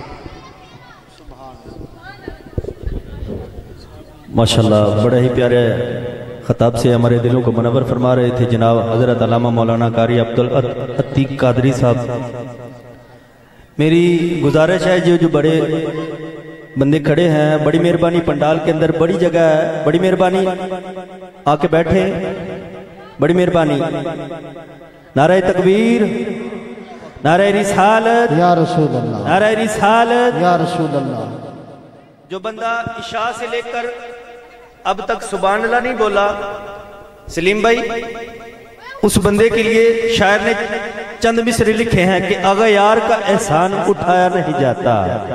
माशाल्लाह बड़े ही प्यारे खताब से हमारे दिलों को मुनव्वर फरमा रहे थे जनाब हजरत अल्लामा मौलाना कारी अब्दुल अतीक कादरी साहब। मेरी गुजारिश है जो जो बड़े बंदे खड़े हैं बड़ी मेहरबानी पंडाल के अंदर बड़ी जगह है बड़ी मेहरबानी आके बैठे बड़ी मेहरबानी नारे तकबीर नारे रिसालत या रसूल अल्लाह नारे रिसालत या रसूल अल्लाह। जो बंदा इशा से लेकर अब तक सुभान अल्लाह नहीं बोला सलीम भाई उस बंदे के लिए शायर ने चंद मिसरे लिखे हैं कि अगर यार का एहसान उठाया नहीं जाता।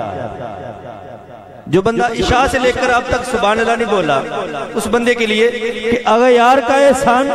जो बंदा इशा से लेकर अब तक सुभान अल्लाह नहीं बोला उस बंदे के लिए कि अगर यार का एहसान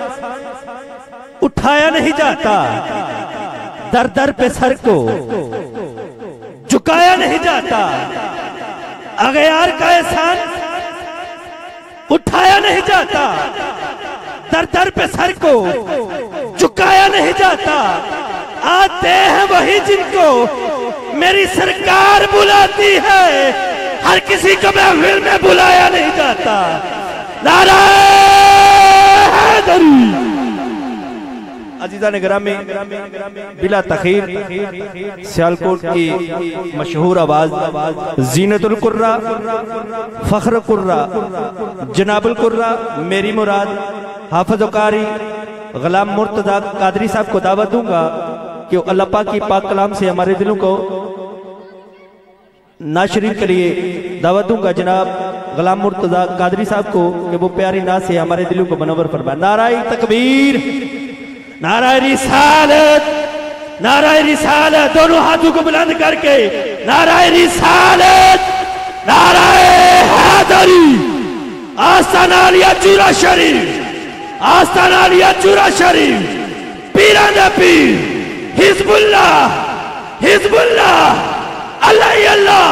उठाया नहीं जाता दर दर पे सर को झुकाया नहीं जाता। अगर यार का एहसान उठाया नहीं जाता दर दर पे सर को झुकाया नहीं जाता। आते हैं वही जिनको मेरी सरकार बुलाती है हर किसी को महफिल में बुलाया नहीं जाता। नारा हैदरी। अजीजा ने ग्रामी बिला तखीर सियालकोट की मशहूर आवाज जीनतुल कुर्रा फख्र कुर्रा जनाबुल कुर्रा मेरी मुराद हाफिज कारी गुलाम मुर्तजा कादरी साहब को दावत दूंगा कि अल्लाह पाक की पाक कलाम से हमारे दिलों को नाशरीन के लिए दावत दूंगा। जनाब गुलाम मुर्तजा कादरी साहब को कि वो प्यारी नात से हमारे दिलों को मनवर फरमाए। नाराए तकबीर, नाराए रिसालत, नाराए रिसालत, दोनों हाथों को बुलंद करके नाराए रिसालत, नाराए हैदरी। आस्ताना आलिया चूरा शरीफ, आस्ताना आलिया चूरा शरीफ, पीरा दा पीर, हिजबुल्लाह, हिजबुल्लाह, अल्लाह ही अल्लाह।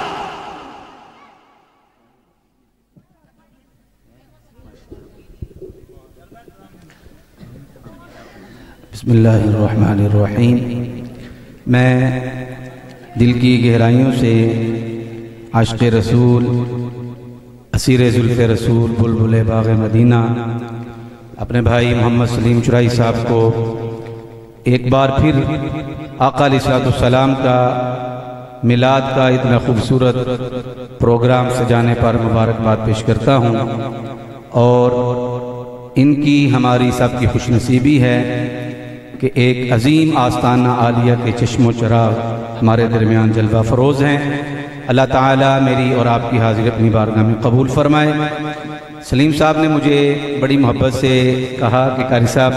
बिस्मिल्लाहिर्रहमानिर्रहीम। मैं दिल की गहराइयों से आशिक़ रसूल, असीर ज़ुल्फ़े रसूल, बुलबुल बाग़ मदीना अपने भाई मोहम्मद सलीम चुराई साहब को एक बार फिर आका अलैहिस्सलाम का मिलाद का इतना खूबसूरत प्रोग्राम सजाने पर मुबारकबाद पेश करता हूँ। और इनकी हमारी सब की खुशनसीबी है कि एक अजीम आस्ताना आलिया के चश्मो चराग हमारे दरमियान जलवा फरोज़ हैं। अल्लाह ताला मेरी और आपकी हाजिर अपनी बारगाह में कबूल फरमाए। सलीम साहब ने मुझे बड़ी मोहब्बत से कहा कि कारी साहब,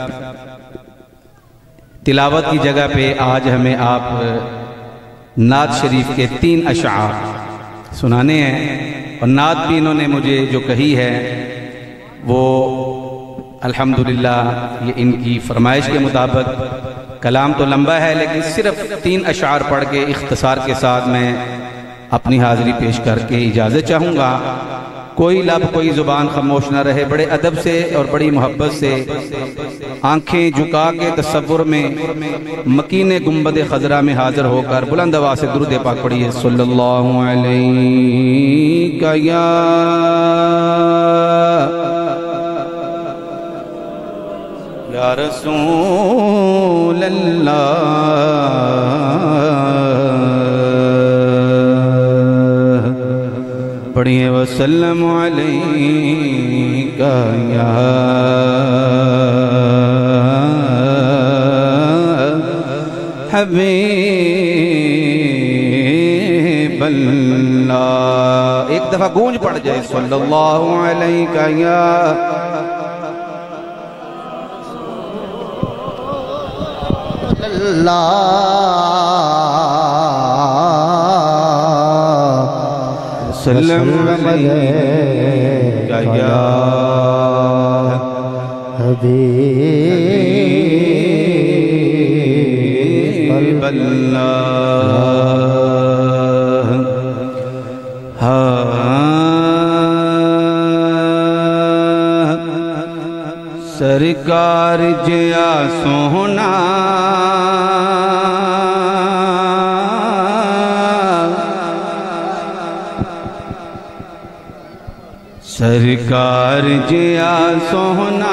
तिलावत की जगह पे आज हमें आप नात शरीफ के तीन अशार सुनाने हैं। और नात भी इन्होंने मुझे जो कही है वो अल्हम्दुलिल्लाह ये इनकी फरमाइश के मुताबिक, कलाम तो लंबा है लेकिन सिर्फ तीन अशार पढ़ के इख्तिसार के साथ मैं अपनी हाज़िरी पेश करके इजाज़त चाहूँगा। कोई लब कोई ज़ुबान खामोश न रहे। बड़े अदब से और बड़ी मोहब्बत से आंखें झुका के तसव्वुर में मकीने गुंबद खजरा में हाजिर होकर बुलंद आवाज़ से दुरूद पाक पढ़िए। सल्लल्लाहु अलैका या या रसूल अल्लाह, पढ़िए वसल्लम अलैका या हबीबल्लाह। एक दफा गूंज पड़ जाए सल्लल्लाहु अलैका या सल्लम अलैका या हबीबल्लाह। हाँ सरकार जया सोहना सरकार जिया सोहना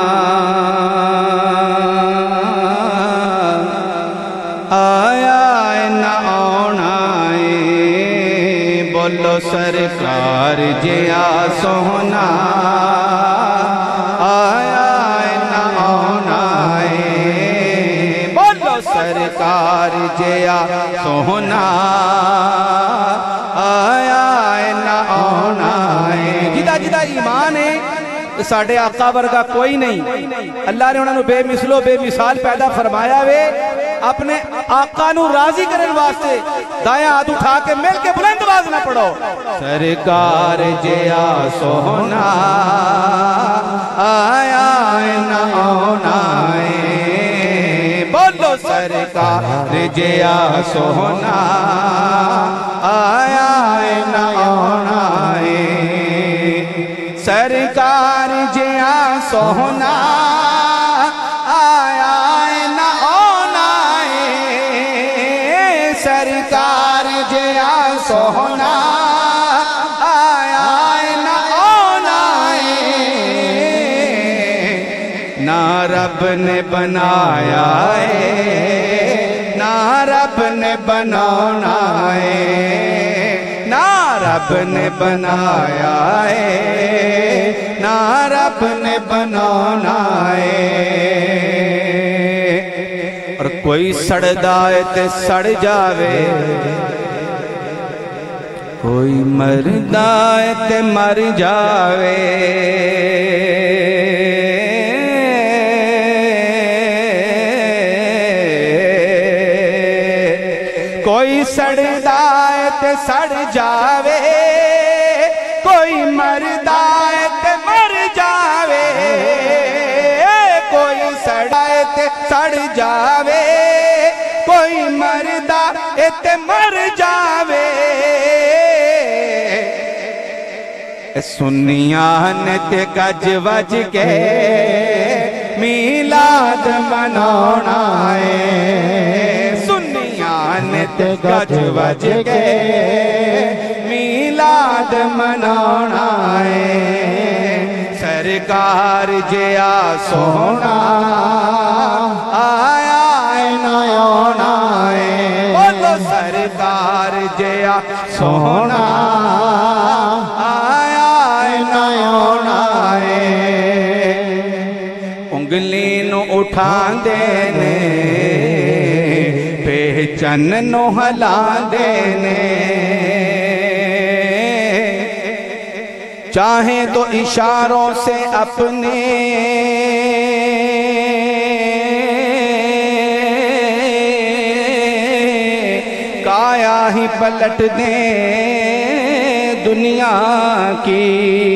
आया न आना है। बोलो सरकार जिया सोहना आया न आना है। बोलो सरकार जिया सोहना आया न आना है। जिदा जिदा ईमान है साढ़े आका वर्गा कोई नहीं। अल्लाह ने उन्होंने बेमिसलो बेमिसाल पैदा फरमाया वे अपने आका नू राजी करने वास्ते। दाया हाथ उठा के मिल के बुलंद आवाज ना पढ़ो। सरकार जिया सोहना आया न आना है। बोलो सरकार जिया सोहना आया न आना है। सरकार जिया सोहना आया न आना है। सरकार जिया सोहना आया न आना है। ना रब ने बनाया है ना रब ने बनाना है। ना रब ने बनाया है ना रब ने बनाना है। और कोई सड़दा है ते सड़ जावे, कोई मरदा है ते मर जावे, कोई सड़दा है ते सड़ जावे, कोई मरदा है ते मर जावे, कोई सड़ा है ते सड़ जावे, कोई मरदा है ते मर जावे। सुनिया ने ते गज वज के मीलाद मनाना है, सुनिया ने ते गज वज के मीलाद मनाना है। सरकार जिया सोना आया ना आना है, बोलो सरकार जिया सोना उठा देने पहचान नो हला देने, चाहे तो इशारों से अपने काया ही पलट दे दुनिया की।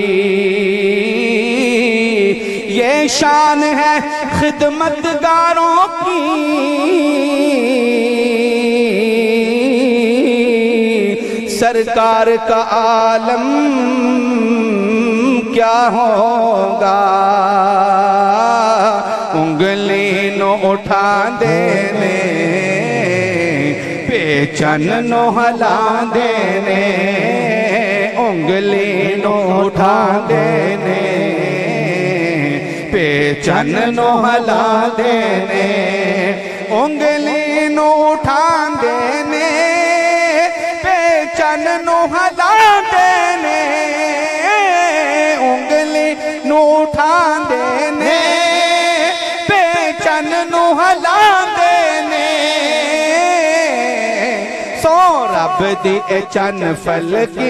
ये शान है खिदमतगारों की, सरकार का आलम क्या होगा। उंगली नो उठा देने पहचान नो हला देने, उंगली नो उठा देने पहचान नो हला देने, उंगली नो उठा देने पहचान नो हला देने, उंगली नो उठा देने पहचान नो हला देने। सो रब दी चन फल की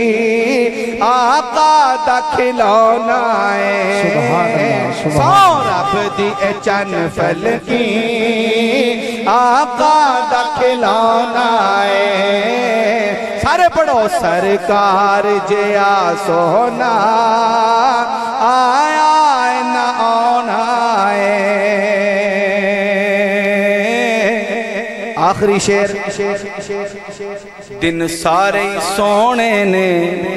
आका दा खिलौना है, सो रब दी चन फल की आका दा खिलौना है। सारे पढ़ो सरकार जिया सोना आया ना आना है। आखिरी शेर, दिन सारे सोने ने,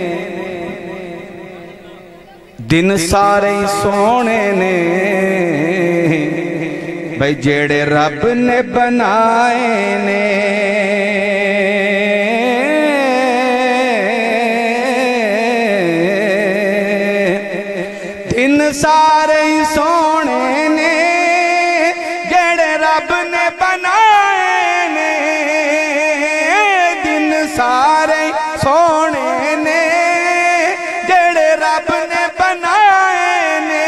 दिन सारे सोने ने भाई जेड़े रब ने बनाए ने, दिन सारे सोने ने जेड़े रब ने बनाए ने, दिन सारे सोने ने जेड़े रब ने बनाए ने।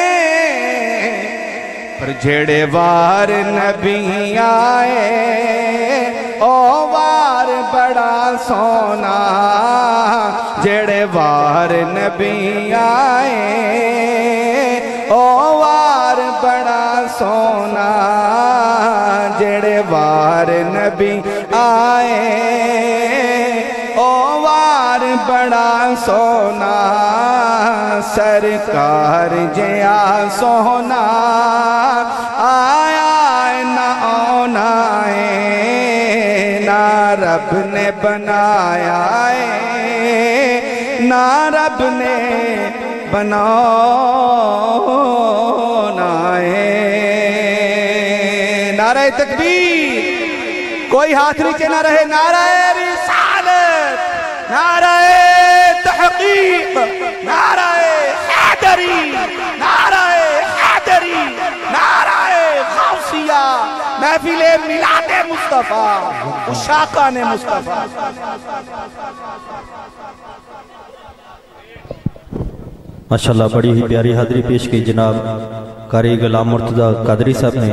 पर जेड़े वार नबी आए ओ वार बड़ा सोना, जेड़े वार नबी आए ओ वार बड़ा सोना, जेड़े वार नबी आए ओ वार बड़ा सोना। सरकार जिया सोना आया ना आना है, ना रब ने बनाया है ना रब ने बनाना है। नारे तकबीर, कोई हाथ नीचे ना रहे। नारे रिसालत, नारे तहकीक, नारे हैदरी, नारे हैदरी, नारे गौसिया, महफिले मिलादे मुस्तफा, उशाका ने मुस्तफा। माशाल्लाह बड़ी ही प्यारी हाज़री पेश की जनाब कारी गुलाम मुर्तज़ा कादरी साहब ने।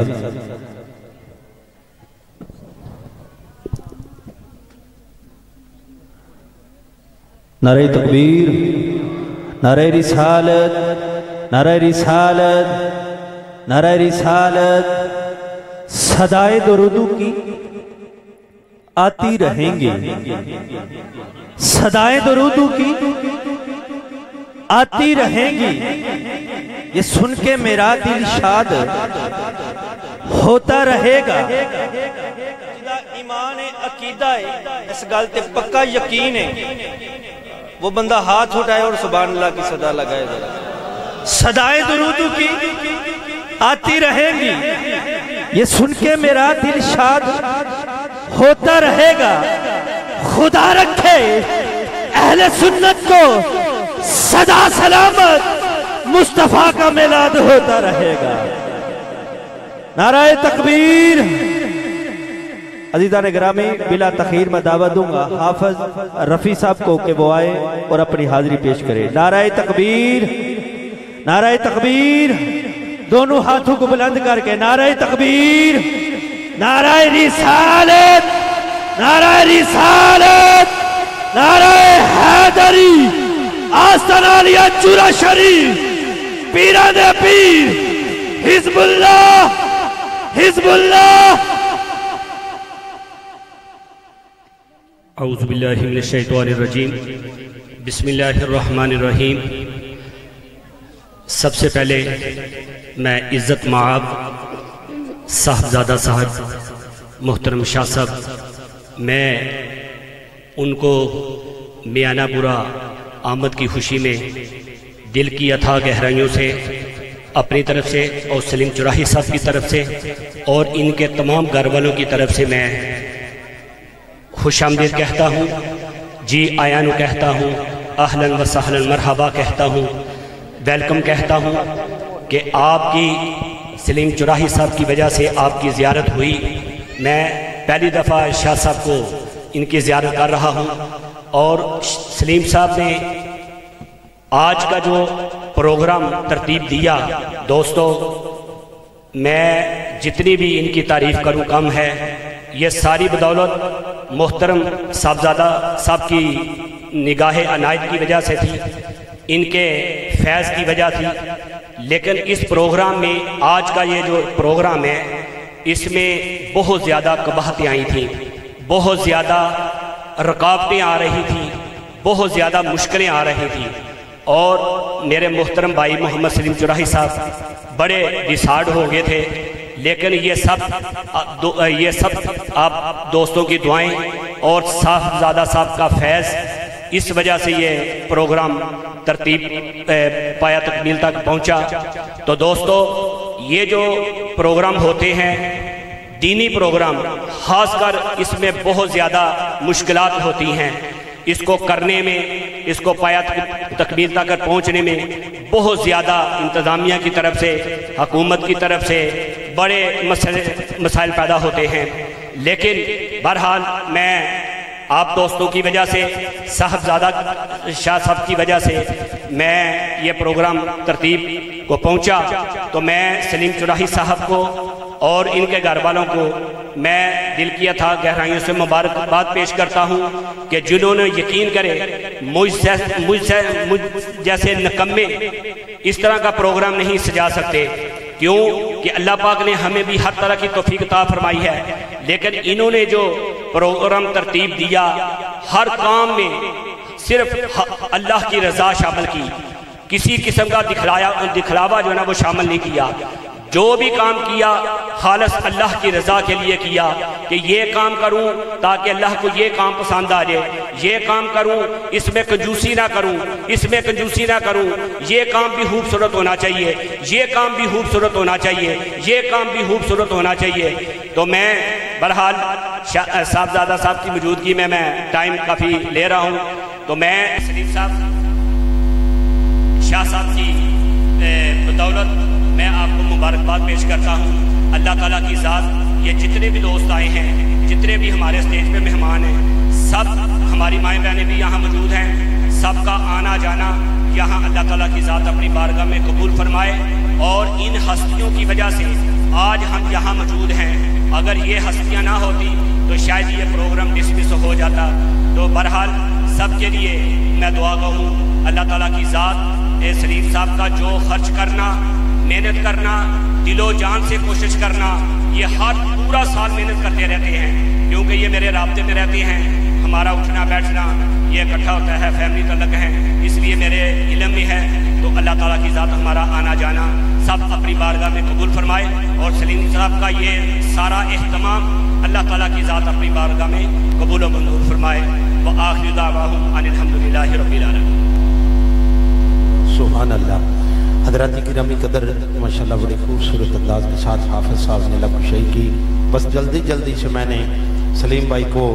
नारे तकबीर, नारे रिसालत, नारे रिसालत, नारे रिसालत। सदाए दुरूद की आती रहेंगी, सदाए दुरूद की आती रहेंगी। ये सुन के मेरा दिल शाद होता रहेगा। ईमान अकीदा है, इस गल ते पक्का यकीन है, वो बंदा हाथ उठाए और सुभान अल्लाह की सदा लगाए। सदाए दुरूद की आती रहेंगी, ये सुन के मेरा दिल शाद होता रहेगा। खुदा रखे अहले सुन्नत को सदा सलामत, मुस्तफा का मिलाद होता रहेगा। नाराए तकबीर। अज़ीज़ान गिरामी, बिला तखीर मैं दावत दूंगा हाफिज रफ़ी साहब को कि वो आए और अपनी हाजिरी पेश करें। नाराए तकबीर, नाराए तकबीर। दोनों हाथों को बुलंद करके नाराए तकबीर, नाराए रिसालत, नाराए रिसालत, नाराए हैदरी। आस्ताना लिया चूरा शरीफ, पीरा दे पीर, हिज़्बुल्लाह, हिज़्बुल्लाह। औज़ु बिल्लाहि मिनश शैतानिर रजीम, बिस्मिल्लाहिर रहमानिर रहीम। सबसे पहले मैं इज़्ज़त माब साहबजादा साहब मोहतरम शाह साहब, मैं उनको मयाना पुरा आमद की खुशी में दिल की अथाह गहराइयों से अपनी तरफ से और सलीम चौराही साहब की तरफ से और इनके तमाम घर वालों की तरफ से मैं खुश आमदीद कहता हूँ, जी आयानु कहता हूँ, अहलन व सहलन मरहबा कहता हूँ, वेलकम कहता हूँ कि आपकी सलीम चौराही साहब की वजह से आपकी ज़ियारत हुई। मैं पहली दफ़ा शाह साहब को इनकी ज़ियारत कर रहा हूँ और सलीम साहब ने आज का जो प्रोग्राम तरतीब दिया, दोस्तों मैं जितनी भी इनकी तारीफ़ करूँ कम है। ये सारी बदौलत मोहतरम साहबजादा साहब की निगाह अनायत की वजह से थी, इनके फैज़ की वजह थी। लेकिन इस प्रोग्राम में, आज का ये जो प्रोग्राम है, इसमें बहुत ज़्यादा कबाहतें आई थी, बहुत ज़्यादा रुकावटें आ रही थी, बहुत ज़्यादा मुश्किलें आ रही थी। और मेरे मोहतरम भाई मोहम्मद सलीम चौराही साहब बड़े डिसार्ड हो गए थे, लेकिन ये सब दो, ये सब आप दोस्तों की दुआएं और साहबजादा साहब का फैज़, इस वजह से ये प्रोग्राम तरतीब पाया तकमील तक पहुंचा। तो दोस्तों ये जो प्रोग्राम होते हैं दीनी प्रोग्राम, ख़ासकर इसमें बहुत ज़्यादा मुश्किलात होती हैं। इसको करने में, इसको पाया तकमील तक पहुंचने में बहुत ज़्यादा इंतज़ामिया की तरफ से, हुकूमत की तरफ से बड़े मसले मसाइल पैदा होते हैं। लेकिन बहरहाल मैं आप दोस्तों की वजह से, साहबजादा शाह साहब की वजह से मैं ये प्रोग्राम तरतीब को पहुंचा। तो मैं सलीम चौराही साहब को और इनके घर वालों को मैं दिल की अथाह गहराइयों से मुबारकबाद पेश करता हूँ कि जिन्होंने यकीन करे मुझसे मुझसे मुझ जैसे निकम्मे इस तरह का प्रोग्राम नहीं सजा सकते। क्यों कि अल्लाह पाक ने हमें भी हर तरह की तौफीक अता फरमाई है, लेकिन इन्होंने जो प्रोग्राम तरतीब दिया, हर काम में सिर्फ अल्लाह की रज़ा शामिल की, किसी किस्म का दिखलाया दिखलावा जो है ना वो शामिल नहीं किया। जो भी काम किया खालिस अल्लाह की रज़ा के लिए किया कि ये काम करूं ताकि अल्लाह को ये काम पसंद आ जाए, ये काम करूं इसमें कंजूसी ना करूं, इसमें कंजूसी ना करूं, ये काम भी खूबसूरत होना चाहिए, ये काम भी खूबसूरत होना चाहिए, ये काम भी खूबसूरत होना चाहिए। तो मैं बहरहाल साहबजादा साहब की मौजूदगी में मैं टाइम काफ़ी ले रहा हूँ, तो मैं शरीफ साहब शाह साहब की बदौलत मैं आपको मुबारकबाद पेश करता हूँ। अल्लाह ताला की ज़ात, ये जितने भी दोस्त आए हैं, जितने भी हमारे स्टेज पे मेहमान हैं, सब हमारी माएँ बहनें भी यहाँ मौजूद हैं, सबका आना जाना यहाँ अल्लाह ताला की ज़ात अपनी बारगाह में कबूल फरमाए। और इन हस्तियों की वजह से आज हम यहाँ मौजूद हैं। अगर ये हस्तियाँ ना होती तो शायद ये प्रोग्राम डिसमिस हो जाता। तो बहरहाल सबके लिए मैं दुआ कहूँ। अल्लाह ताला की ज़ात ए शरीफ साहब का जो खर्च करना, मेहनत करना, दिलो जान से कोशिश करना, ये हर पूरा साल मेहनत करते रहते हैं, क्योंकि ये मेरे राब्ते में रहते हैं। हमारा उठना बैठना ये इकट्ठा होता है, फैमिली तो अलग है, इसलिए मेरे इल्म में है। तो अल्लाह ताला की ज़ात हमारा आना जाना सब अपनी बारगाह में कबूल फरमाए, और सलीम साहब का ये सारा एहतमाम अल्लाह ताला की ज़ात अपनी बारगाह में कबूल व मंजूर फरमाए। व आखिर दावाहुम अनिल हम्दुलिल्लाहि रब्बिल आलमीन। सुभान अल्लाह। हज़रात किरामी कदर, माशाल्लाह बड़ी खूबसूरत अंदाज के साथ हाफिज़ साहब ने लबशाई की। बस जल्दी जल्दी से मैंने सलीम भाई को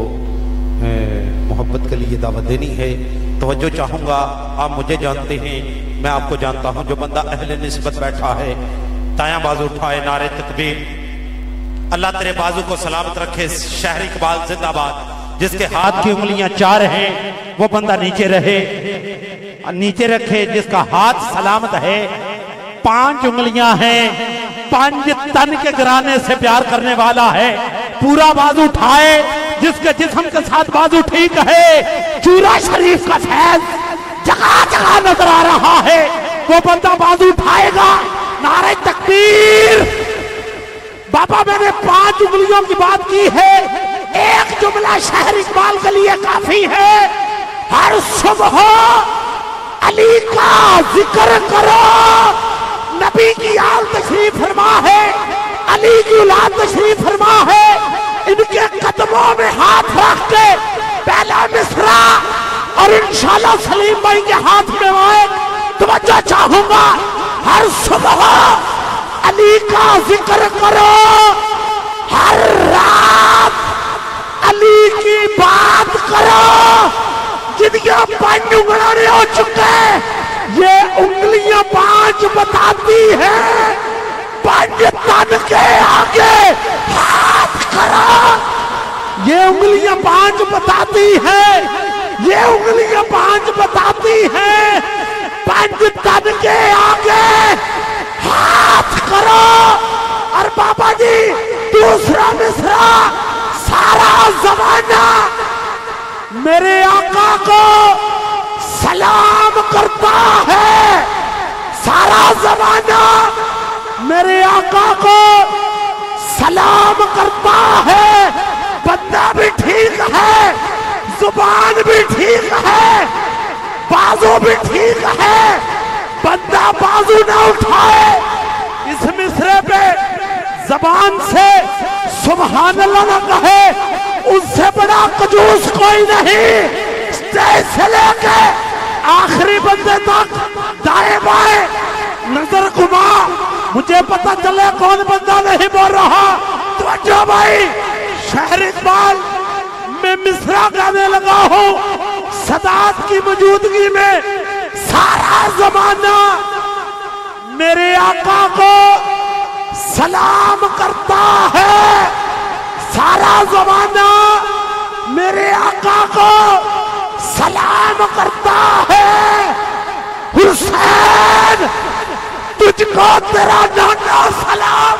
मोहब्बत के लिए दावत देनी है। तवज्जो चाहूँगा, आप मुझे जानते हैं, मैं आपको जानता हूँ। जो बंदा अहले निस्बत बैठा है, दायां बाजू उठाए, नारे तकबीर। अल्लाह तेरे बाजू को सलामत रखे। शहर इकबाल जिंदाबाद। जिसके हाथ की उंगलियां चार हैं वो बंदा नीचे रहे, नीचे रखे। जिसका हाथ सलामत है, पांच उंगलियां हैं, पांच तन के गिराने से प्यार करने वाला है, पूरा बाजू उठाए। जिसके जिस्म के साथ बाजू ठीक है, चूरा शरीफ का फैज जगह जगह नजर आ रहा है, वो बंदा बाजू उठाएगा। नारे तकबीर। बाबा मैंने पांच उंगलियों की बात की है, एक जुमला शहर इकबाल के लिए काफी है। हर सुबह अली का जिक्र करो। नबी की आल तशरीफ फरमा है, अली की औलाद तशरीफ फरमा है। इनके कदमों में हाथ रख के पहला मिसरा और इंशाल्लाह सलीम भाई के हाथ में आए। तवज्जो चाहूंगा, हर सुबह अली का जिक्र करो, हर रात अली की बात करो। जिनके पांच उंगलियां हो चुके, ये उंगलियां पांच बताती हैं, पांच तन के आगे हाथ करो। ये उंगलियां पांच बताती हैं, ये उंगलियां पांच बताती हैं, पांच तन के आगे हाथ करो। और बाबा जी दूसरा मिसरा, सारा जमाना मेरे आका को सलाम करता है, सारा जमाना मेरे आका को सलाम करता है। बंदा भी ठीक है, जुबान भी ठीक है, बाजू भी ठीक है। बंदा बाजू ना उठाए, इस मिसरे पे जबान से सुभान अल्लाह ना कहे, उससे बड़ा कंजूस कोई नहीं। स्टेज से लेके आखिरी बंदे तक दाएं बाएं नजर घुमा, मुझे पता चले कौन बंदा नहीं बोल रहा। तो भाई शहर इकबाल में मिसरा गाने लगा हूं, सदात की मौजूदगी में सारा जमाना मेरे आका को सलाम करता है, सारा जमाना मेरे आका को सलाम करता है। हुसैन तुझको तेरा नाना सलाम,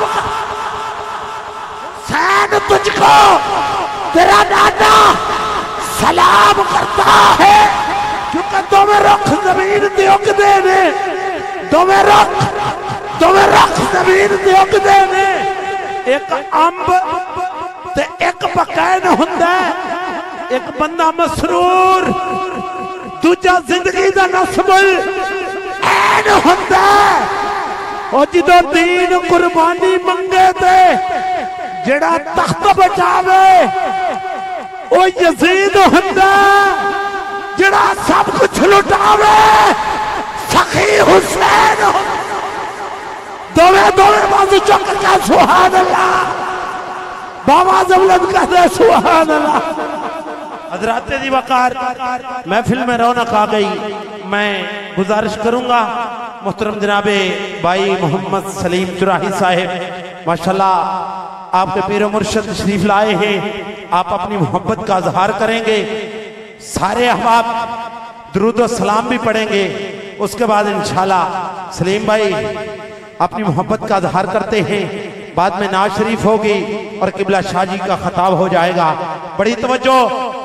हुसैन तुझको तेरा नाना सलाम करता है। क्योंकि तुम्हें रख जमीन दियोग देने, तुम्हें रख तुम्हें रख जमीन दियोग देने। एक अंब ते एक बकैन हुंदा है, एक बंदा मसरूर, दूजा जिंदगी दा नस्बल ऐन हुंदा है। और जिदों दीन कुर्बानी मंगे ते जेड़ा तख्त बचावे, ओ यजीद हुंदा जेड़ा सब कुछ लुटावे। सखी हुसैन दोवे दोवे बाजू चुक के सुभान अल्लाह, बाबा जबलत कहते सुभान अल्लाह। हजरात दी वकार महफिल में रौनक आ गई। मैं गुजारिश करूंगा मुहतरम जनाबे भाई मोहम्मद सलीम चुराही साहिब, माशाल्लाह आपके पीर मुर्शद तशरीफ लाए हैं, आप अपनी मोहब्बत का इजहार करेंगे। सारे अहबाब दुरूद व सलाम भी पढ़ेंगे, उसके बाद इंशाल्लाह सलीम भाई अपनी मोहब्बत का इजहार करते हैं। बाद में नाज शरीफ होगी और किबला शाह जी का खिताब हो जाएगा। बड़ी तवज्जो,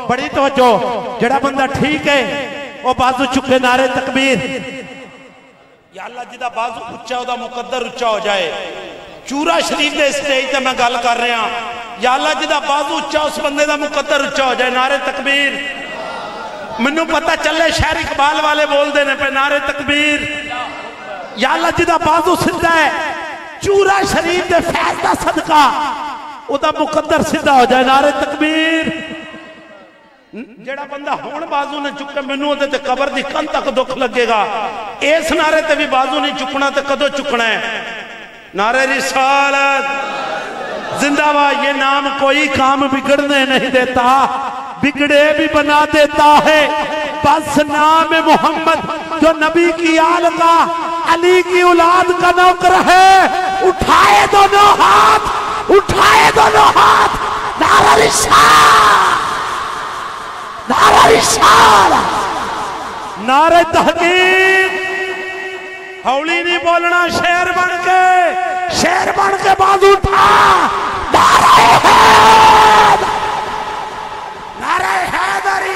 बड़ी तवज्जो जेड़ा बंदा ठीक है वो बाजू चुके नारे तकबीर या अल्लाह जिदा बाजू उच्चा ओदा मुकद्दर उच्चा हो जाए चूरा शरीफ के स्टेज ते मैं गल कर रहा या अल्लाह जिदा बाजू उच्चा उस बंदे का मुकद्दर उच्चा हो जाए नारे तकबीर मैनू पता चले शहर इकबाल वाले बोलते ने पे नारे तकबीर या अल्लाह जिदा बाजू सीधा है चूरा शरीफ के फैज का सदका ओदा मुकद्दर सीधा हो जाए नारे तकबीर जेड़ा बंदा हुण बाजू ने चुके मैनू ओदे ते कबर दी कंध तक दुख लगेगा इस नारे ते भी बाजू नहीं चुकना तो कदों चुकना है नारे रिसालत जिंदाबाद ये नाम कोई काम बिगड़ने नहीं देता बिगड़े भी बना देता है बस नाम मोहम्मद जो नबी की आल का अली की औलाद का नौकर है उठाए दोनों हाथ उठाए दोनों हाथ नारा रिसालत नारा रिसालत नारे तहकीक हौली नहीं बोलना शेर बन के शेर बन के बाजू उठा नारा हैदर नारा हैदरी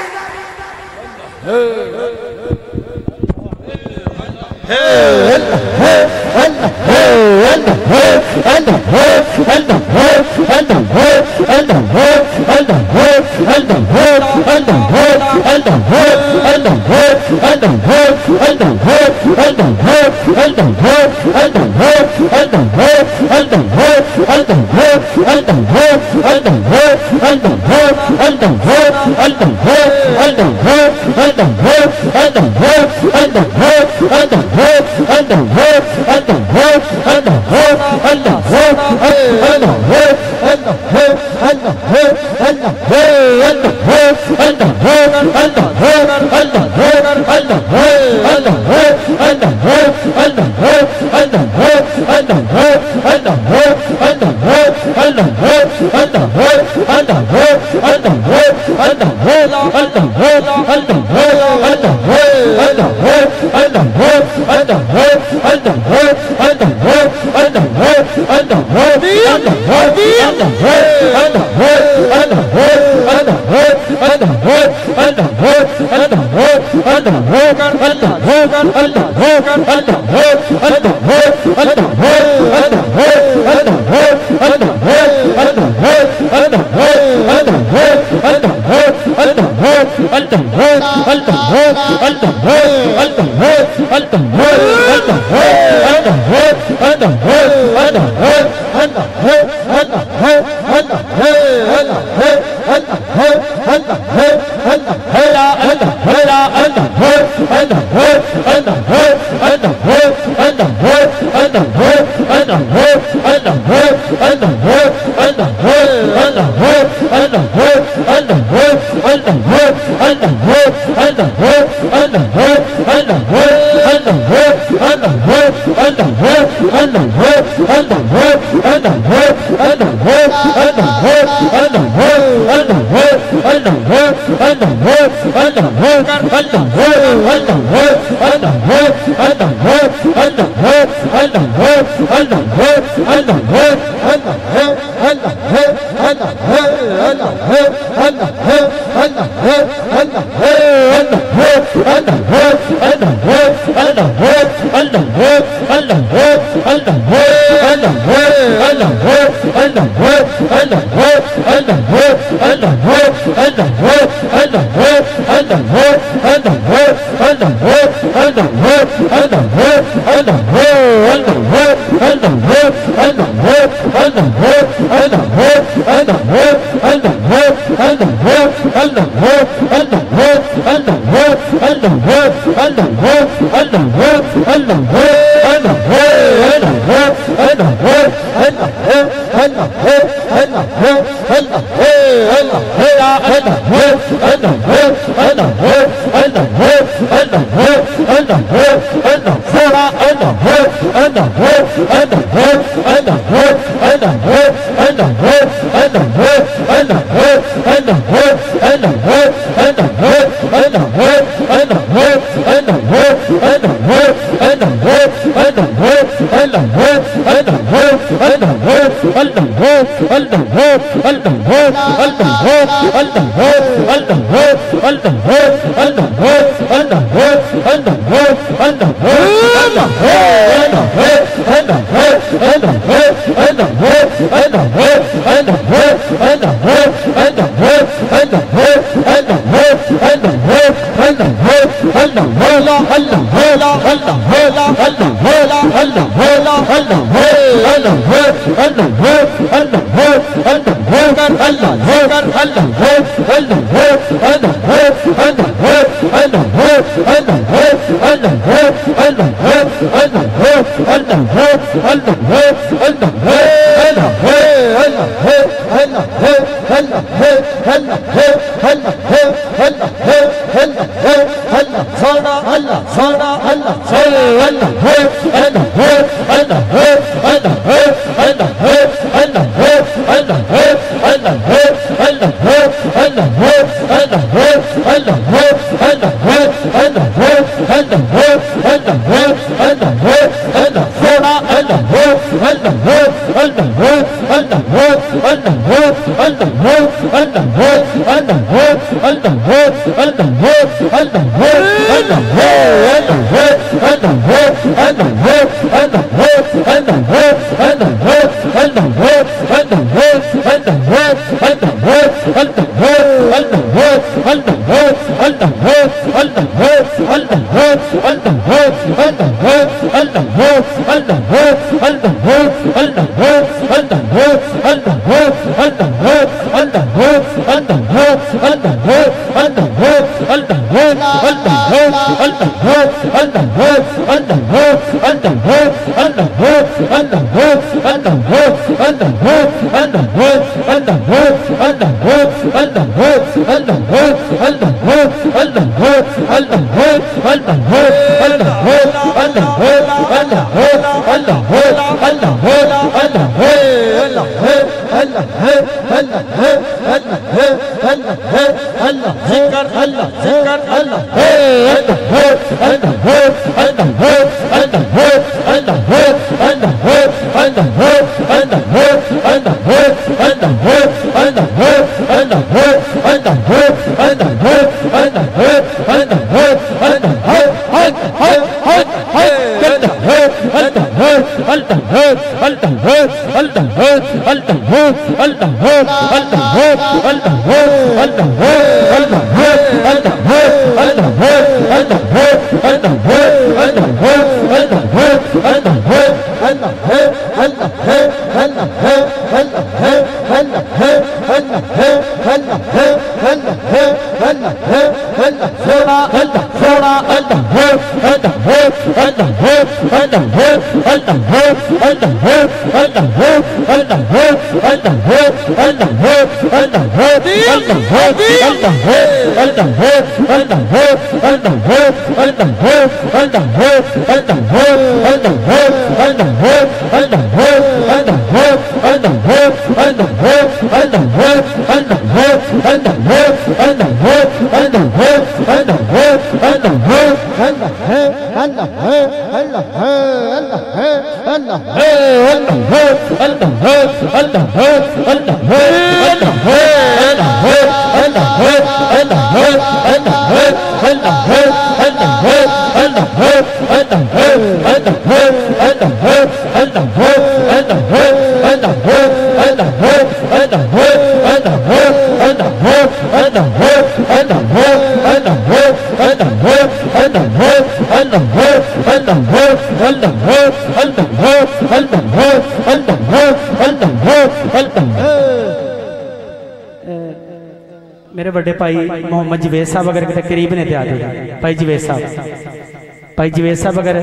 मेरे बड़े भाई मोहम्मद जवेद साहब अगर कितने करीब ने तैयार हो भाई जवेद साहब भाई जवेद साहब अगर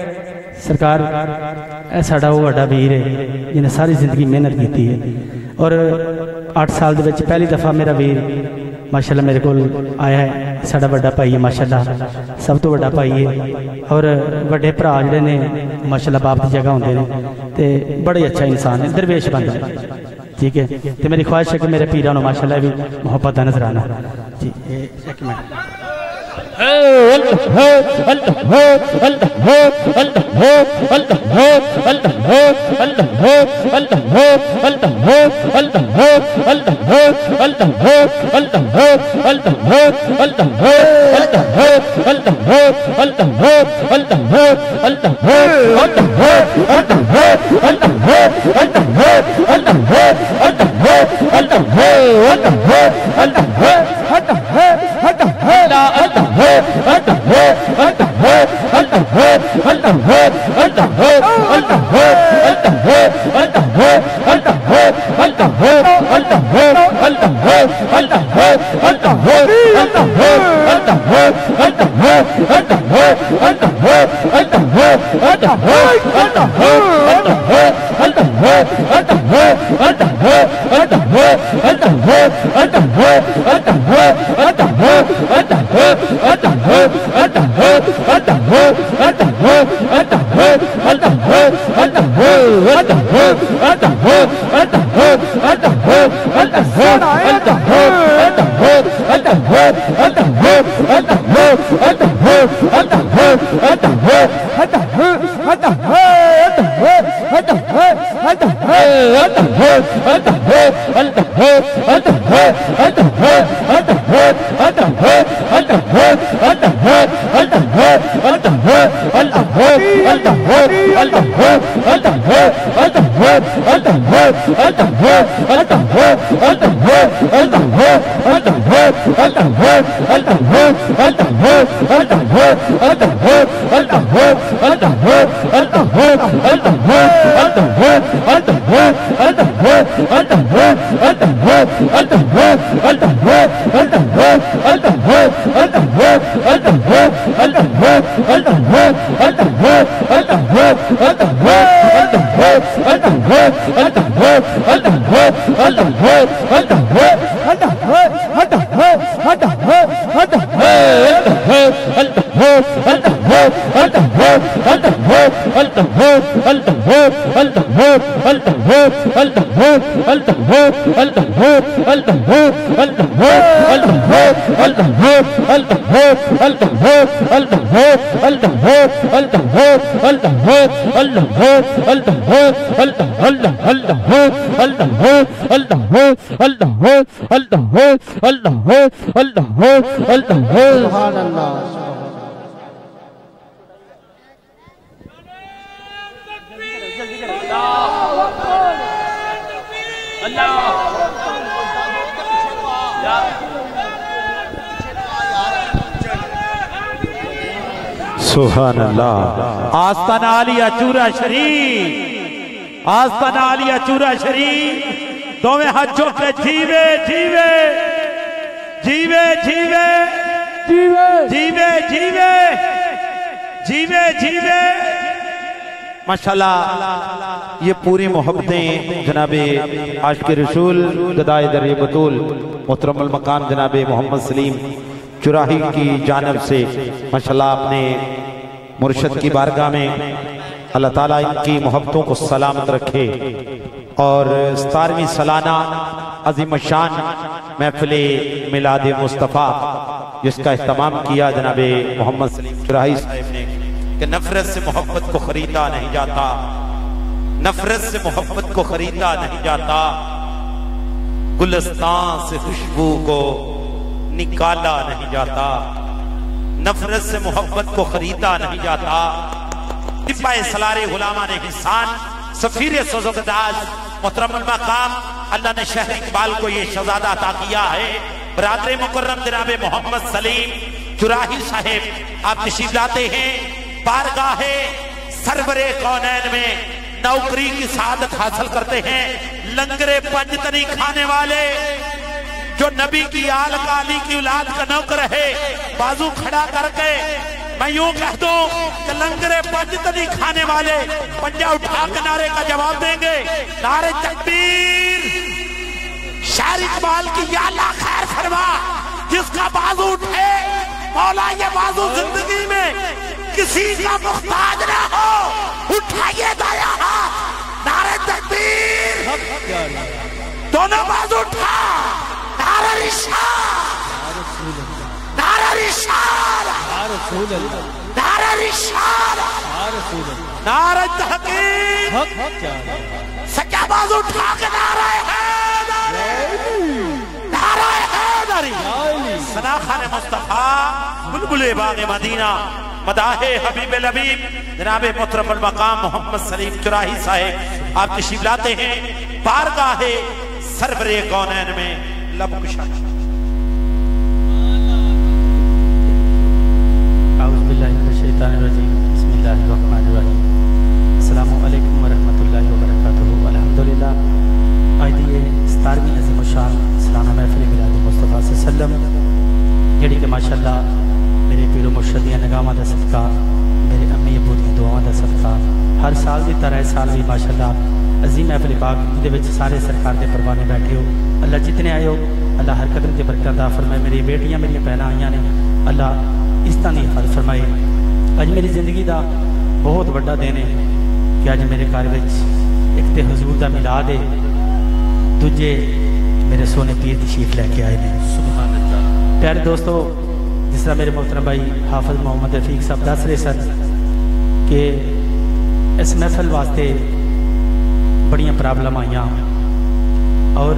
सरकार साड़ा वो बड़ा वीर है जिन्हें सारी जिंदगी मेहनत की है और आठ साल के पहली दफ़ा मेरा वीर माशाल्लाह मेरे को आया है। साड़ा बड़ा भाई है माशाल्लाह, सब तो बड़ा भाई है और बड़े भरा जोड़े ने माशाल्लाह बाप की जगह होंगे ने ते बड़े अच्छा इंसान है, दरवेश बंदा है। ठीक है, तो मेरी ख्वाहिश है कि मेरे पीरा माशाल्लाह भी मुहब्बत नजर आना जी। एक मिनट सुभान अल्लाह। आस्ताना आलिया चूरा शरीफ, आस्ताना आलिया चूरा शरीफ, दोवें हाथ जोड़ के जीवे जीवे जीवे जीवे जीवे जीवे जीवे जीवे जीवे। माशाल्लाह ये पूरी मोहब्बतें जनाबे आशिक़ रसूल गदाए दर बतूल मोहतरम मकाम जनाबे मोहम्मद सलीम चुराही की जानब से माशाल्लाह अपने मुर्शद की बारगाह में अल्लाह ताला इनकी मोहब्बतों को सलामत रखे और सतारवीं सालाना अज़ीम शान महफिले मिलाद मुस्तफ़ा जिसका इख्तिताम किया जनाबे मोहम्मद सलीम चुराही साहिब ने कि नफरत से मोहब्बत को खरीदा नहीं जाता, नफरत से मोहब्बत को खरीदा नहीं जाता, गुलिस्तान से खुशबू को निकाला नहीं जाता, नफरत से मोहब्बत को खरीदा नहीं जाता। तिब्बाए सलारे गुलामा ने हिसान सफीर सोजगदाज मोहतरम मकाम अल्लाह ने शहर इकबाल को ये शहजादा अता किया है। बरादरे मुकर्रम जनाबे मोहम्मद सलीम चुराही साहिब आप तशरीफ लाते हैं, बारगाहे सरवरे कौनैन में नौकरी की सादत हासिल करते हैं। लंगरे पंजतनी खाने वाले जो नबी की आल काली की औलाद का नौकर है, बाजू खड़ा करके मैं यूं कह दूं कि लंगरे पंजतनी खाने वाले पंजा उठा के नारे का जवाब देंगे, नारे तकबीर। शायर इकबाल की या अल्लाह खैर फरमा, जिसका बाजू उठे मौला ये बाजू जिंदगी में किसी का मुख्ताज ना हो, उठाइए दाया हाथ, नारे तकबीर, दोनों बाजू उठा, नारा रिशाद, नारा रिशाद। नारा रिसालत, नारा तहकीक, सच्चा बाजू उठा के नारा हैदरी, नारा हैदरी, सना खान मुस्तफा, बुलबुले बाग मदीना, मदाहे हबीब लबीब जनाब मुहतरम मकाम मोहम्मद सलीम चुराही साहिब आप तशरीफ लाते हैं बारगाहे सरवरे कौनैन में लब कुशा। औज़ु बिल्लाहि मिनश शैतानिर रजीम, बिस्मिल्लाहिर रहमानिर रहीम, अस्सलामु अलैकुम व रहमतुल्लाहि व बरकातुहू। अल्हम्दुलिल्लाह आज दी सतारवीं अज़ीम शान सालाना महफिल मिलाद मुस्तफा सल्लम जिहड़ी कि माशाअल्लाह मेरे पीरो मुर्शद दी निगाहां दा सदका, मेरे अम्मी अबू दी दुआवां दा सदका हर साल की तरह इस साल भी माशाअल्लाह अजीम महफिल पाक जिहदे सारे सरकार के परवाने बैठे हो। अल्लाह जितने आए हो अल्लाह हर कदम की बरकत दा फरमाए। मेरी बेटियां मेरी भैन आईयां ने, अल्लाह इस तरह की हिफाजत फरमाए। अज मेरी जिंदगी का बहुत बड़ा दिन है कि अज मेरे घर में एक तो हजूर का मिलाद है, दूजे मेरे सोने पीर तशरीफ लैके आए हैं। सुभान अल्लाह। प्यारे दोस्तों, जिस तरह मेरे मोहतरम भाई हाफिज मोहम्मद रफीक साहब दस रहे सन कि इस महफिल वास्ते बड़ियां प्रॉब्लम आईयां और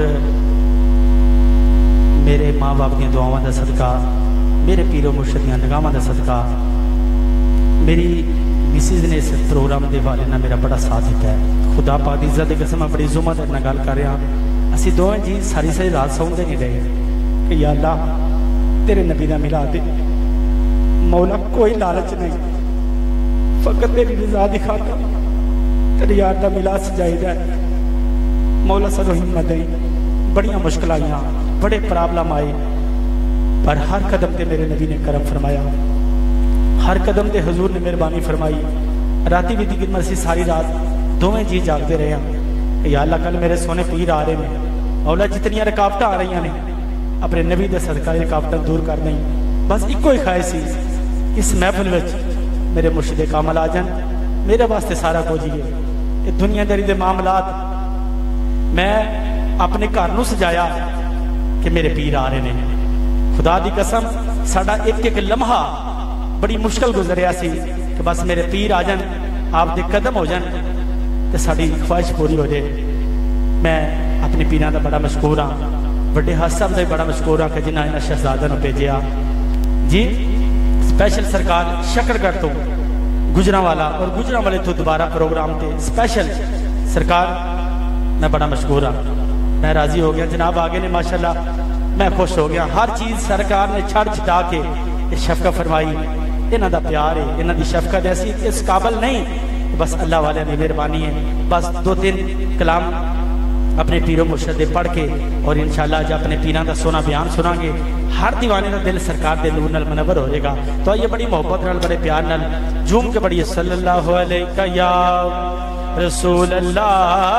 मेरे माँ बाप दी दुआवां दा सदका, मेरे पीरो मुर्शद दी निगाहां दा सदका, मेरी मिसिज ने इस प्रोग्राम के वाले ना मेरा बड़ा साथ दिता है। खुदा पाक दी इज्जत दी कसम बड़ी जुम्मा तेरे नाल गल कर रहा। असीं दोवें जी सारी सारी रात सौंदे नहीं रहे कि या अल्लाह तेरे नबी का मिला दे। मौला कोई लालच नहीं, फकत तेरी रजा दी खातर तेरे यार का मिला सजाईदा है। मौला सरो हिम्मत दे। बड़ियां मुश्किल आईयां, बड़े प्रॉब्लम आए, पर हर कदम ते मेरे नबी ने करम फरमाया, हर कदम ते हजूर ने मेहरबानी फरमाई। राती भी दी असीं सारी रात दोवें जी जागते रहे हैं। या अल्लाह कल मेरे सोने पीर आ रहे हैं। मौला जितनियां रुकावटां आ रही ने अपने नबी के सदका रुकावटां दूर कर दें। बस इको ही ख्वाहिश सी इस महफिल में मेरे मुर्शिद कामल आ जान, मेरे वास्ते सारा कुछ ही है। ये दुनियादारी के मामलात मैं अपने घर नूं सजाया कि मेरे पीर आ रहे हैं। खुदा दी कसम साडा एक एक लम्हा बड़ी मुश्किल गुजरिया सी कि बस मेरे पीर आ जान, आप दे कदम हो जान तो साड़ी ख्वाहिश पूरी हो जाए। मैं अपने पीरां दा बड़ा मशहूर हाँ, बड़े हाज साहब का भी बड़ा मशहूर हाँ कि जिन्हें इन्होंने शहजादा नूं भेजिया जी। स्पैशल सरकार शकरगढ़ तो गुजरांवाला और गुजरांवाले तो दोबारा प्रोग्राम थे स्पैशल सरकार मैं बड़ा मशहूर हाँ। मैं राजी हो गया, जनाब आ गए ने माशाल्लाह, मैं खुश हो गया। हर चीज़ सरकार ने छड़ छटा के ये शफकत फरमाई। इन्हों का प्यार है, इन्हों की शफकत ऐसी इस काबल नहीं, बस अल्लाह वाले की मेहरबानी है। बस दो तीन कलाम अपने पीरों मुर्शद दे पढ़ के और इंशाअल्लाह जब अपने पीरां का सोना बयान सुनांगे हर दीवाने का दिल सरकार के नूर नाल मुनव्वर हो जाएगा। तो ये बड़ी मोहब्बत नाल बड़े प्यार नाल झूम के बड़ी सल्लल्लाहु अलैहि या रसूल अल्लाह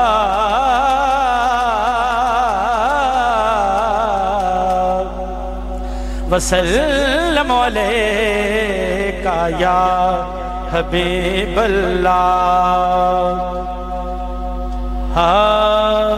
वसल्लम अलैका या हबीब अल्लाह। हाँ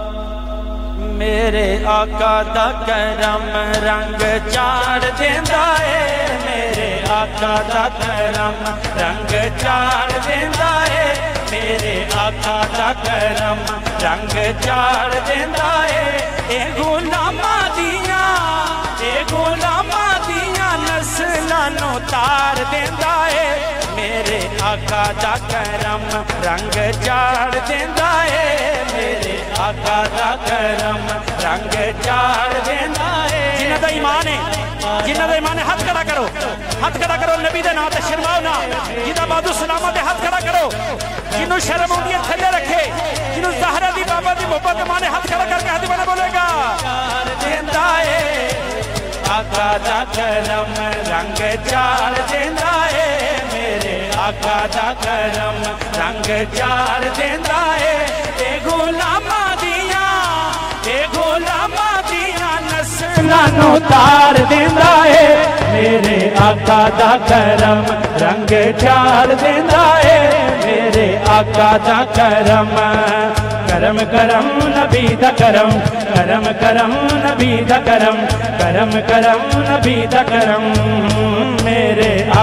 मेरे आका दा करम रंग चाड़ देंदा है, मेरे आका दा करम रंग चाड़ देंदा है, मेरे आका दा करम रंग चाड़ देंदा है। ए गुलामां दियां ए गुलामां दियां नस्लां नूं तार देंदा है, मेरे आका दा करम रंग चाड़ देंदा है, मेरे आका दा करम रंग चाड़ देंदा है। जिन्हां दा ईमान है, जिन्हां दा ईमान है हाथ खड़ा करो, हाथ खड़ा करो नबी दे नाम ते शर्माओ ना। जिदा बादू सलामा दे हाथ खड़ा करो, जिन्हों शर्म आउंदी है थल्ले रखे, जिन्हों ज़हरा दी बाबा दी मोहब्बत माने हाथ खड़ा करके हाथ बना बोलेगा देंदा है। आका दा करम रंग चाड़ देंदा है, मेरे आका दा करम रंग चाड़ देंदा है। ए गुलामां दियां ए गुलामां दियां नस्लां नूं तार देंदा है, मेरे आका दा करम रंग चाड़ देंदा है, मेरे आका दा करम। करम करम नबी दा करम, करम करम नबी दा करम, करम करम नबी दा करम, मेरे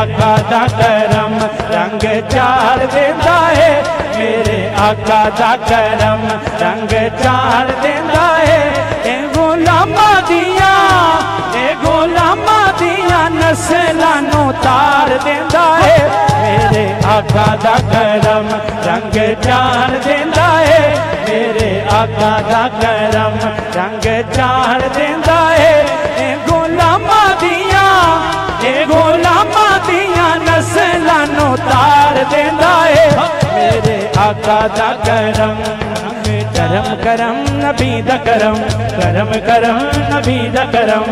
आका दा करम रंग चार देंदा है, मेरे आका दा करम रंग चार देंदा है। ए गुलामा दिया ए गुलामा दिया नस्लां नूं तार देंदा है, मेरे आका दा करम रंग चार देंदा है, मेरे आका दा करम रंग चार देंदा है। ए गुलामा दिया ए गुलामा दिया नस्लां नूं तार देंदा है, मेरे आका दा करम करम करम नबी दा करम करम करम नबी दा करम।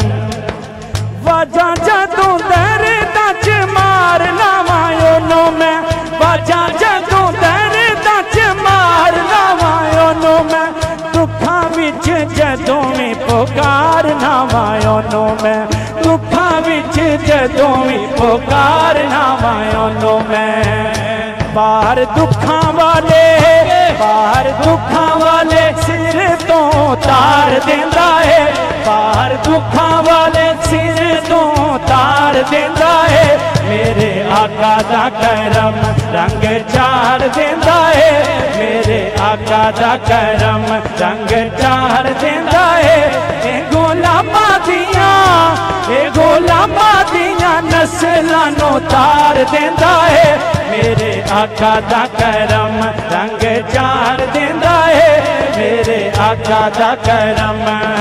वाजा जदों दर्दां च मारना वायोनो मैं, वाजा जदों दर्दां च मारना वायोनो मैं, दुखां विच जदों भी पुकारना वायोनो मैं, दुखां विच जदों भी पुकारना वायोनो मैं। बाहर दुखां वाले बाहर दुखां वाले सिर तो तार देंदा है, बाहर दुखां वाले सिर तो तार देंदा है, मेरे आका दा करम रंग चार देंदा है, मेरे आका दा करम रंग चार देंदा है। ए गुलामा दिया ए गुलामा दिया नस्लां नूं तार देंदा है, मेरे आका दा करम रंग चार देंदा है, मेरे आका दा करम।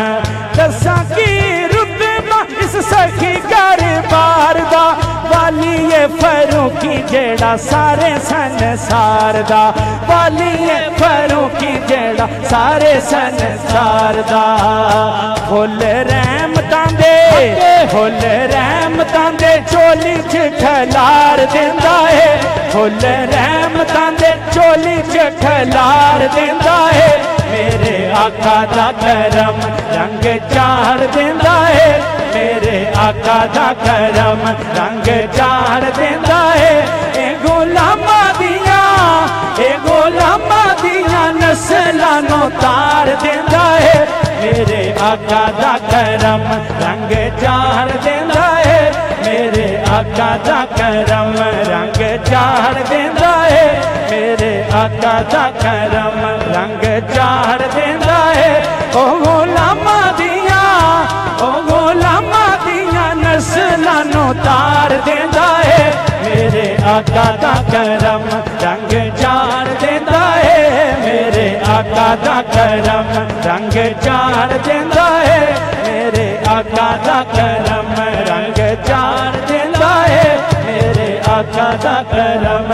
दसा की रुतबा इस सखी घर बार दा, वाली ये फरूकी जेड़ा सारे संसार दा, वाली ये फरूकी जेड़ा सारे संसार दा। फुल रहमतां दे फुल रहमतां दे चोली च खलार देंदा है, फुल रहमतां दे चोली च खलार देंदा है, मेरे आका दा करम रंग चार देंदा है, मेरे आका दा करम रंग चार देंदा है। ए गुलामा दिया ए गुलामा दिया नस्लां नूं तार देंदा है, मेरे आका दा करम रंग चार देंदा है, मेरे आका दा करम रंग चार देंदा है, मेरे आका दा करम रंग चार देंदा है। ओ गुलामा दिया ओ गुलामा दिया नस्लां नूं तार देंदा है, मेरे आका दा करम रंग चार देंदा है, मेरे आका दा करम रंग चार देंदा है, मेरे आका दा करम रंग चार देंदा है, मेरे आका दा करम।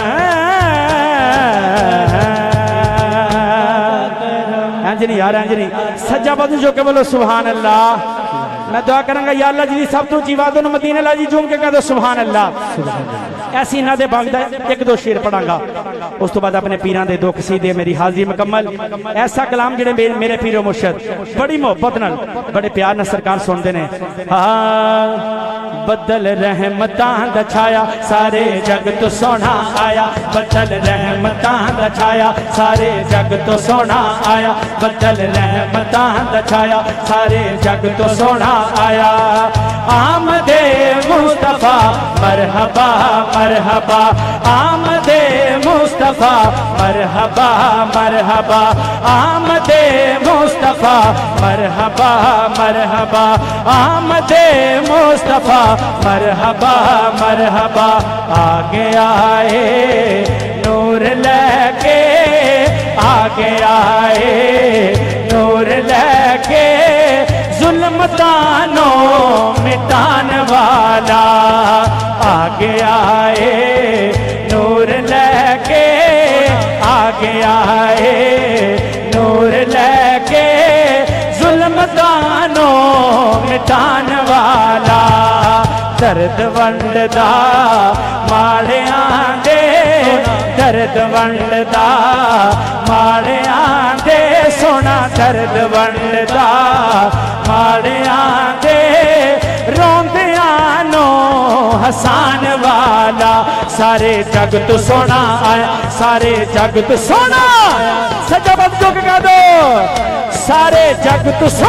अंजनी यार अंजनी सज्जा बाजू जो के बोलो सुभान अल्लाह। मैं दुआ करूंगा या अल्लाह जी सब तो जीवादों मदीने ला जी झूम के कह दो सुभान अल्लाह। ऐसी इन्हां दे बगदा एक दो शेर पढ़ांगा, उस तो बाद अपने पीरां दे दुख सीधे मेरी हाजिरी मुकम्मल। ऐसा कलाम जिहड़े मेरे, मेरे पीरो मुर्शद बड़ी मोहब्बत नाल बड़े प्यार नाल सरकार सुनदे ने। हाँ बदल रहमतां दा छाया सारे जग तो सोना आया, बदल रहमतां दा छाया सारे जग तो सोना आया, बदल रहमतां दा छाया सारे जग तो सोना आया। आमदे मुस्तफा मरहबा मरहबा, आमदे मुस्तफा मरहबा मरहबा, आमदे मुस्तफा मरहबा मरहबा, आमदे मुस्तफा मरहबा मरहबा। आगे आए नूर लेके आगे आए नूर लेके, जुल्म तानो मिटान वाला आगे आए नूर लेके आगे आए नूर लेके, जुल्म तानो मिटान वाला। दर्द वंडदा माड़ियां दे दर्द वंडदा माड़ियां दे, सोना दर्द वंडदा माड़ियां दे, रोंदियां नो हसान वाला। सारे जग तो सोना आया सारे जग तो सोना, सजा बंदों के कह दो सारे जग तो सोना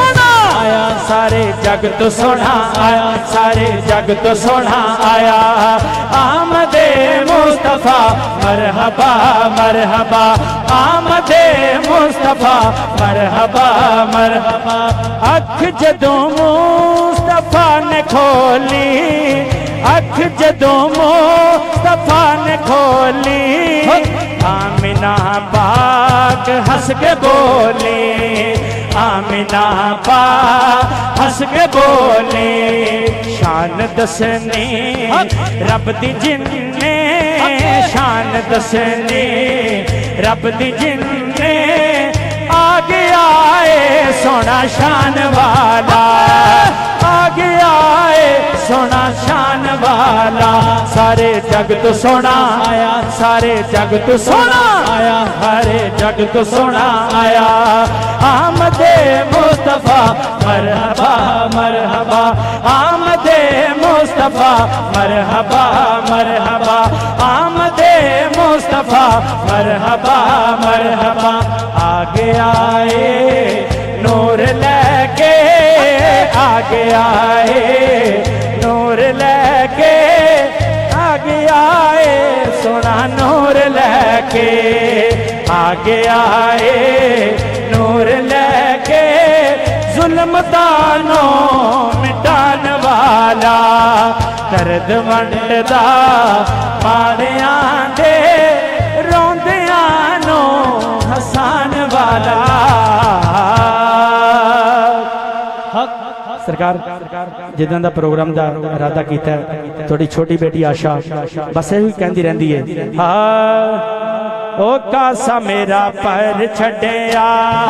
आया सारे जग तो सोना आया सारे जग तो सोना आया आमदे मुस्तफा मरहबा मरहबा आमदे मुस्तफा मरहबा मरहबा अख जदों मुस्तफा ने खोली अख जदों मुस्तफा ने खोली आमिना पाक हंस के बोली आमिना पाक हंस के बोली शान दसनी रब दी जिन्ने शान दसनी रब दी जिन्ने आगे आए सोना शान वाला आगे आए सोना शान वाला सारे जग तो सोना आया सारे जग तो सोना आया हरे जग तो सोना आया आमदे मुस्तफा मरहबा मरहबा आमदे मुस्तफा मरहबा मरहबा आमदे मुस्तफा मरहबा मरहबा आगे आए नूर लेके आगे आए नूर लेके आगे आए सोना नूर लेके आगे आए नूर लेके जुल्म दानो मिटान वाला दर्द वंडदा माड़ियां दे रोंदियां नो हसान वाला सरकार जिदा का प्रोग्राम का इरादा किया थोड़ी छोटी बेटी आशा बस यही कहती रहती है हाँ ओ कासा मेरा पर छड़िया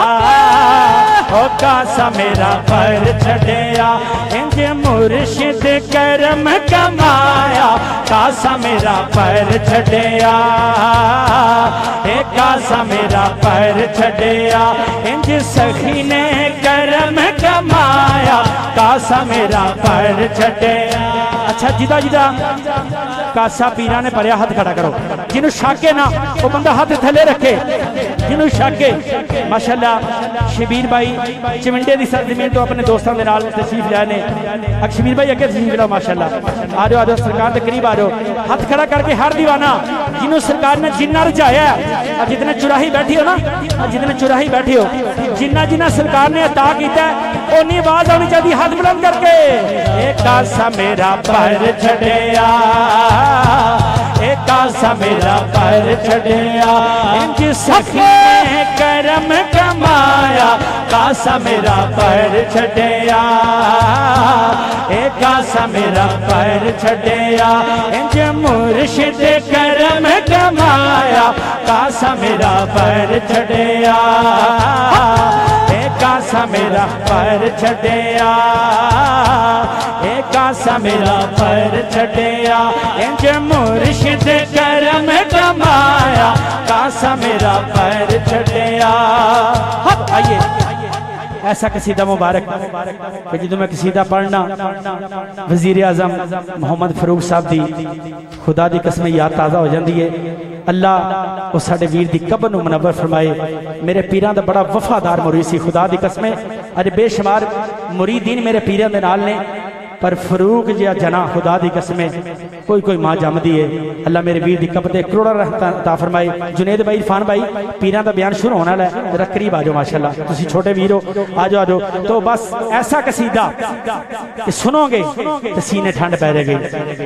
ओ कासा मेरा पर छड़िया इंज मुर्शिद करम कमाया कासा मेरा पर छड़िया ए कासा मेरा पर छड़िया इंज सखी ने करम कमाया कासा मेरा पर छड़िया अच्छा जिदा जिदा कासा पीरा ने भरिया हाथ खड़ा करो जिन्हों शाके ना वो बंदा हाथ थले रखे जिन्हों शाके माशाल्लाह शबीर भाई चिमंडे की सरजमीन तो अपने दोस्तों के नाल तशरीफ लिया ने शबीर भाई अगे तशरीफ लो माशाल्लाह आ जाओ आ जाओ सरकार के करीब आ जाओ हाथ खड़ा करके हर दीवाना जिन्हों सरकार ने जिन्ना रचाया और जितने चुराही बैठी हो ना जितने चुराही बैठे हो जिन्ना जिन्ना सरकार ने अता किया उन्नी आवाज आनी चाहिए हाथ बुलंद करके एक कासा मेरा पर छड़िया एक कासा मेरा पर छड़िया इंज सखी ने करम कमाया कासा मेरा पर छड़िया एक कासा मेरा पर छड़िया इंज मुर्शिद करम कमाया कासा मेरा पर छड़िया कासा मेरा पर छड़िया एक कासा मेरा पर छड़िया इंज मुर्शिद करम कमाया कासा मेरा पर छड़िया आइए ऐसा कसीदा मुबारक कि जो मैं कसीदा पढ़ना वजीर आजम मोहम्मद फरूक साहब की खुदा की कसम याद ताज़ा हो जाती है अल्लाह उस साडे वीर की कबर नूं मुनव्वर फरमाए मेरे पीरां दा बड़ा वफादार मुरीद सी खुदा की कसम अज बेशुमार मुरीदीन मेरे पीरां दे नाल ने पर फरूक जिहा जना खुदा की कसम कोई कोई मां जमदी है अल्लाह मेरे वीर की कबर ते करोड़ा रहमत अता फरमाए जुनेद भाई इरफान भाई पीरां दा बयान शुरू होने वाला है जरा करीब आ जाओ माशाल्लाह तुसी छोटे वीर हो आ जाओ आ जाओ तो बस ऐसा कसीदा कि सुनोगे तो सीने ठंड पै जाएगी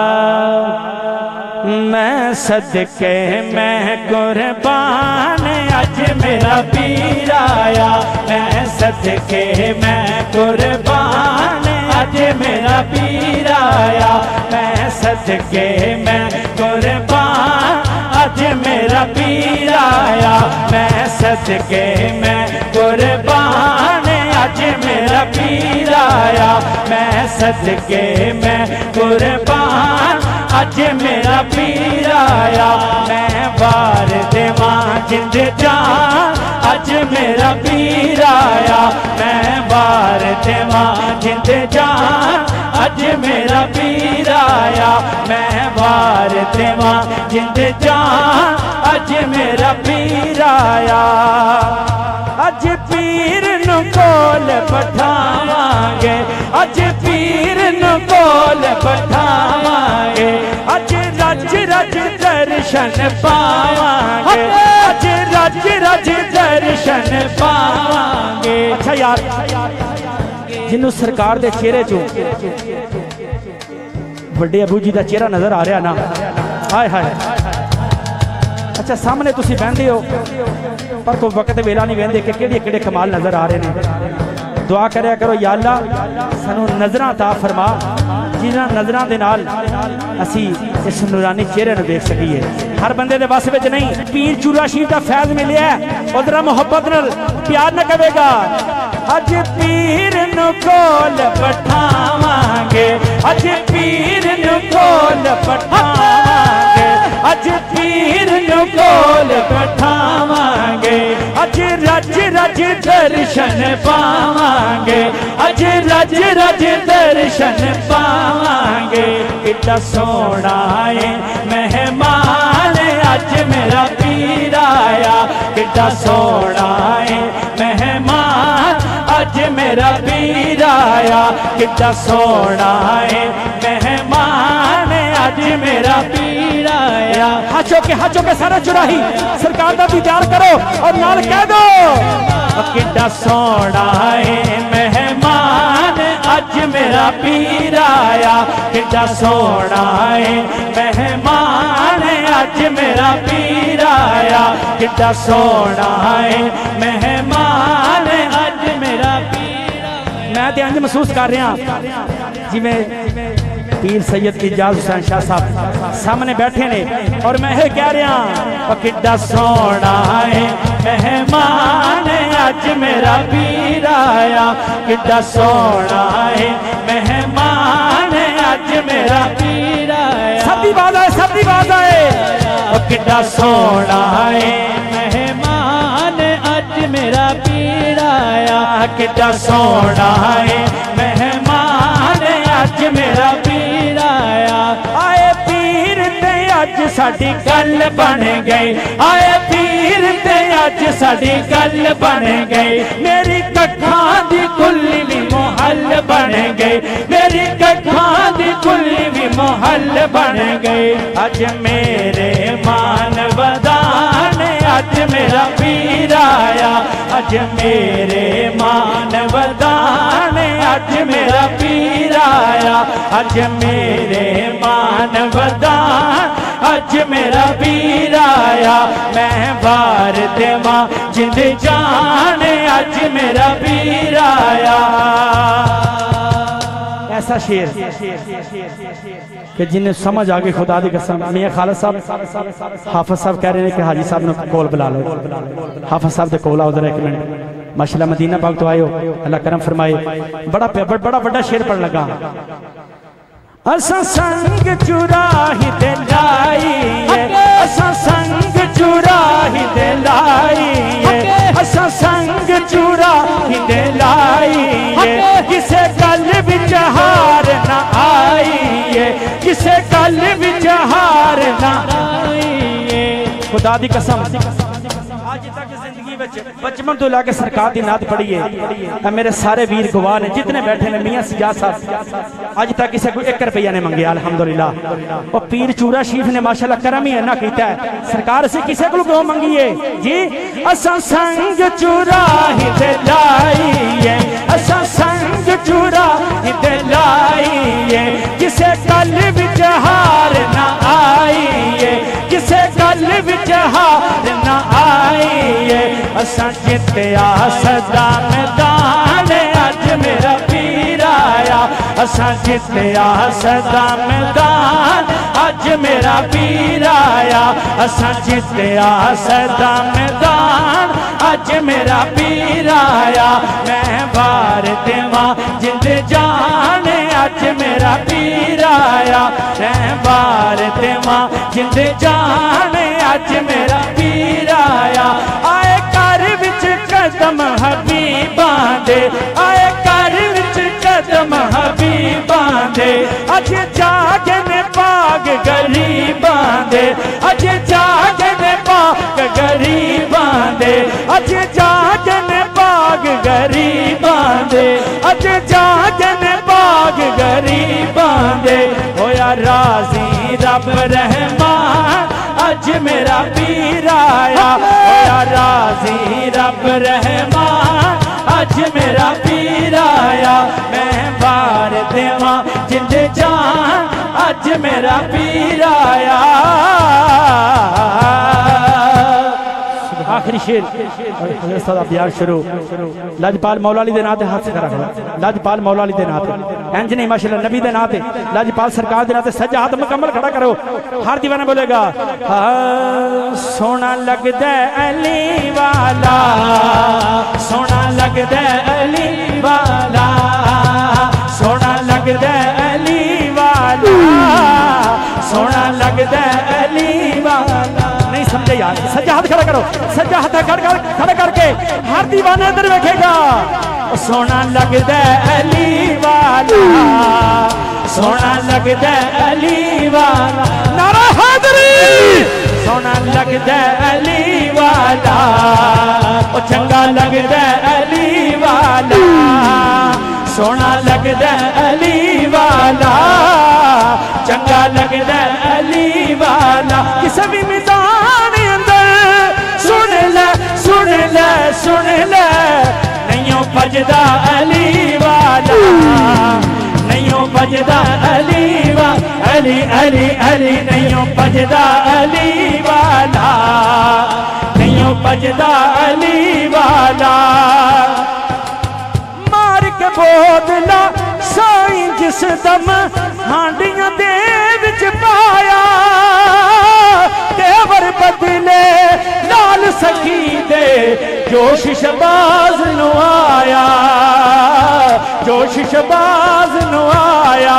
मैं सदके मैं कुर्बान अज मेरा पीर आया मैं सदके मैं कुर्बान अज मेरा पीर आया मैं सदके मैं कुर्बान अज मेरा पीर आया मैं सदके मैं कुर्बान अज मेरा पीर आया मैं सदके मैं कुर्बान अज मेरा पीर आया मैं वार देवां जिंद जान अज मेरा पीर आया मैं वार देवां जिंद जान अज मेरा पीर आया मैं वार देवां जिंद जान अज मेरा पीर आया अज पीर नु कोल पठावांगे अज पीर नु कोल पठावांगे अज रज रज दर्शन पावांगे अज रज रज दर्शन पावांगे। अच्छा यार जिन्हों सरकार दे चेहरे चो बड़े अबू जी का चेहरा नजर आ रहा ना, हाय हाय। अच्छा सामने तुसी बहंदे हो पर कोई वक्त वेला नहीं बहंदे कि केड़े केड़े कमाल नजर आ रहे हैं। दुआ करया करो या अल्लाह सानू नजरां अता फरमा जिन्हां नजरां दे नाल असी इस नूरानी चेहरे नूं देख सकीए। हर बंदे दे बस विच नहीं। पीर चूरा शीर दा फैज़ मिलिया उधर मोहब्बत नाल प्यार न करेगा। अज पीर नु कोल पठावांगे अज पीर नु कोल पठावांगे अज पीर नु कोल पठावांगे अज रज रज दर्शन पावांगे अज रज रज दर्शन पावांगे। कितना सोना है मेहमान अज मेरा पीर आया कितना सोना है मेहमान अज मेरा पीर आया कितना सोना है मेहमान अज मेरा पीर आया। हाथों के हाथों के सारा चुराही सरकार का दीदार करो और नाल कह दो कितना सोना है मेहमान अज मेरा पीर आया कितना सोना है मेहमान अज मेरा पीर आया कितना सोना है मेहमान अज मेरा पीर आया। मैं तो इंज महसूस कर रहा जिवें पीर सैयद इजाज हुसैन शाह साहब सामने बैठे ने और मैं ये कह रहा कितना सोना है मेहमान अज मेरा पीर आया कितना सोना है मेहमान अज मेरा पीर आया। सबकी बात आए सबकी बात आए कितना सोना है मेहमान अज मेरा पीर आया कितना सोना है मेहमान अज मेरा पीर आया। आए पीर ते अज साडी गल बन गई आए पीर ते अज साडी गल बन गई मेरी कखां दी कुल्ली भी मोहल बन गई मेरी कखां दी कुल्ली भी मोहल बन गई। अज मेरे मान वदान अज मेरा पीर आया अज मेरे मान वदान अज मेरा पीर आया अज मेरे मान वदान अज मेरा पीर आया। मैं बार देवा जिंद जान अज मेरा पीर आया। ऐसा शेर कि जिन्हें समझ आ गई खुदा दी कसम। मियां खालिद साहब हाफिज साहब कह रहे हैं कि हाजी साहब ने कोल बुला लो। हाफिज साहब दे कोल आओ जरा एक मिनट। माशाल्लाह मदीना पाक तो आए हो अल्लाह करम फरमाए। बड़ा बड़ा बड़ा शेर पढ़ लगा। असा संग चुराही दे लाई असा संग चुराही दे लाई असा संग चुराही दे लाई किसे गल विच हार ना आई किसे गल विच हार ना आई। खुदा दी कसम आज तक जिंदगी बचपन तो लाके सरकार की नात पढ़ी है। मेरे सारे वीर गवाह ने जितने बैठे ने मियां सिजाद साहब अज तक किसी को एक रुपया ने मंगे अल्हम्दुलिल्लाह। और पीर चूरा शीफ ने माशाल्लाह करम ही इन्ना किया है सरकार से किसी को क्यों मंगी है जी। असा संग चुराही दे लाई असा संग चुराही दे लाई किसे गल विच हार ना आई किसे गल विच हार ना आई। असा जितया सदा मैदान अज मेरा पीर आया असा जितया सदा मैदान अज मेरा पीर आया असा जितया सदा मैदान अज मेरा पीर आया। मैं बार देवा जिंद जान अज मेरा पीर आया मैं बार देवा जिंद जान अज मेरा पीर आया। आए घर विच कदम हबीबां दे आए घर विच कदम हबीबां दे अज जागे ने पाग गरीबां दे अज जागे ने पाग गरीबां दे अज जागे ने पाग गरीबां राजी रब रहमान अज मेरा पीर आया, या राजी रब रहमान अज मेरा पीर आया। मैं बार देवा जिंदे जान अज मेरा पीर आया। आखिरी शेर बयान शुरू। लाजपाल मौला अली दे नाम ते हाथ से करा करो। लाजपाल मौला अली दे नाम ते इंज नहीं माशाल्लाह नबी दे नाम ते लाजपाल सरकार दे नाम ते सज्जा हाथ मुकम्मल खड़ा करो। हर दीवाना बोलेगा सोना लगदा अली वाला, सोना लगदा अली वाला, सोना लगदा अली वाला, सोना लगदा अली वाला। नहीं समझे यार, सज्जा हाथ खड़ा करो, सज्जा हाथ खड़ा खड़ा करके हर दीवाना इधर देखेगा। सोना लगदा अली वाला, सोना लगदा अली वाला, नारा हैदरी। सोना लगदा अली वाला, ओ चंगा लगदा अली वाला, सोना लगदा अली वाला, चंगा लगदा अली वाला। किसी भी मैदान अंदर सुन ले सुन ले सुन ले, नहीं बजदा अली वाला, नहीं बजदा अली वाला, अली अली अली नहीं बजदा अली वाला, नहीं बजदा अली वाला। मार के बोतला साईं जिस दम हांडियां दे विच पाया, देवर बदले लाल सखी दे जोश शबाज नु आया, जोश शबाज नु आया।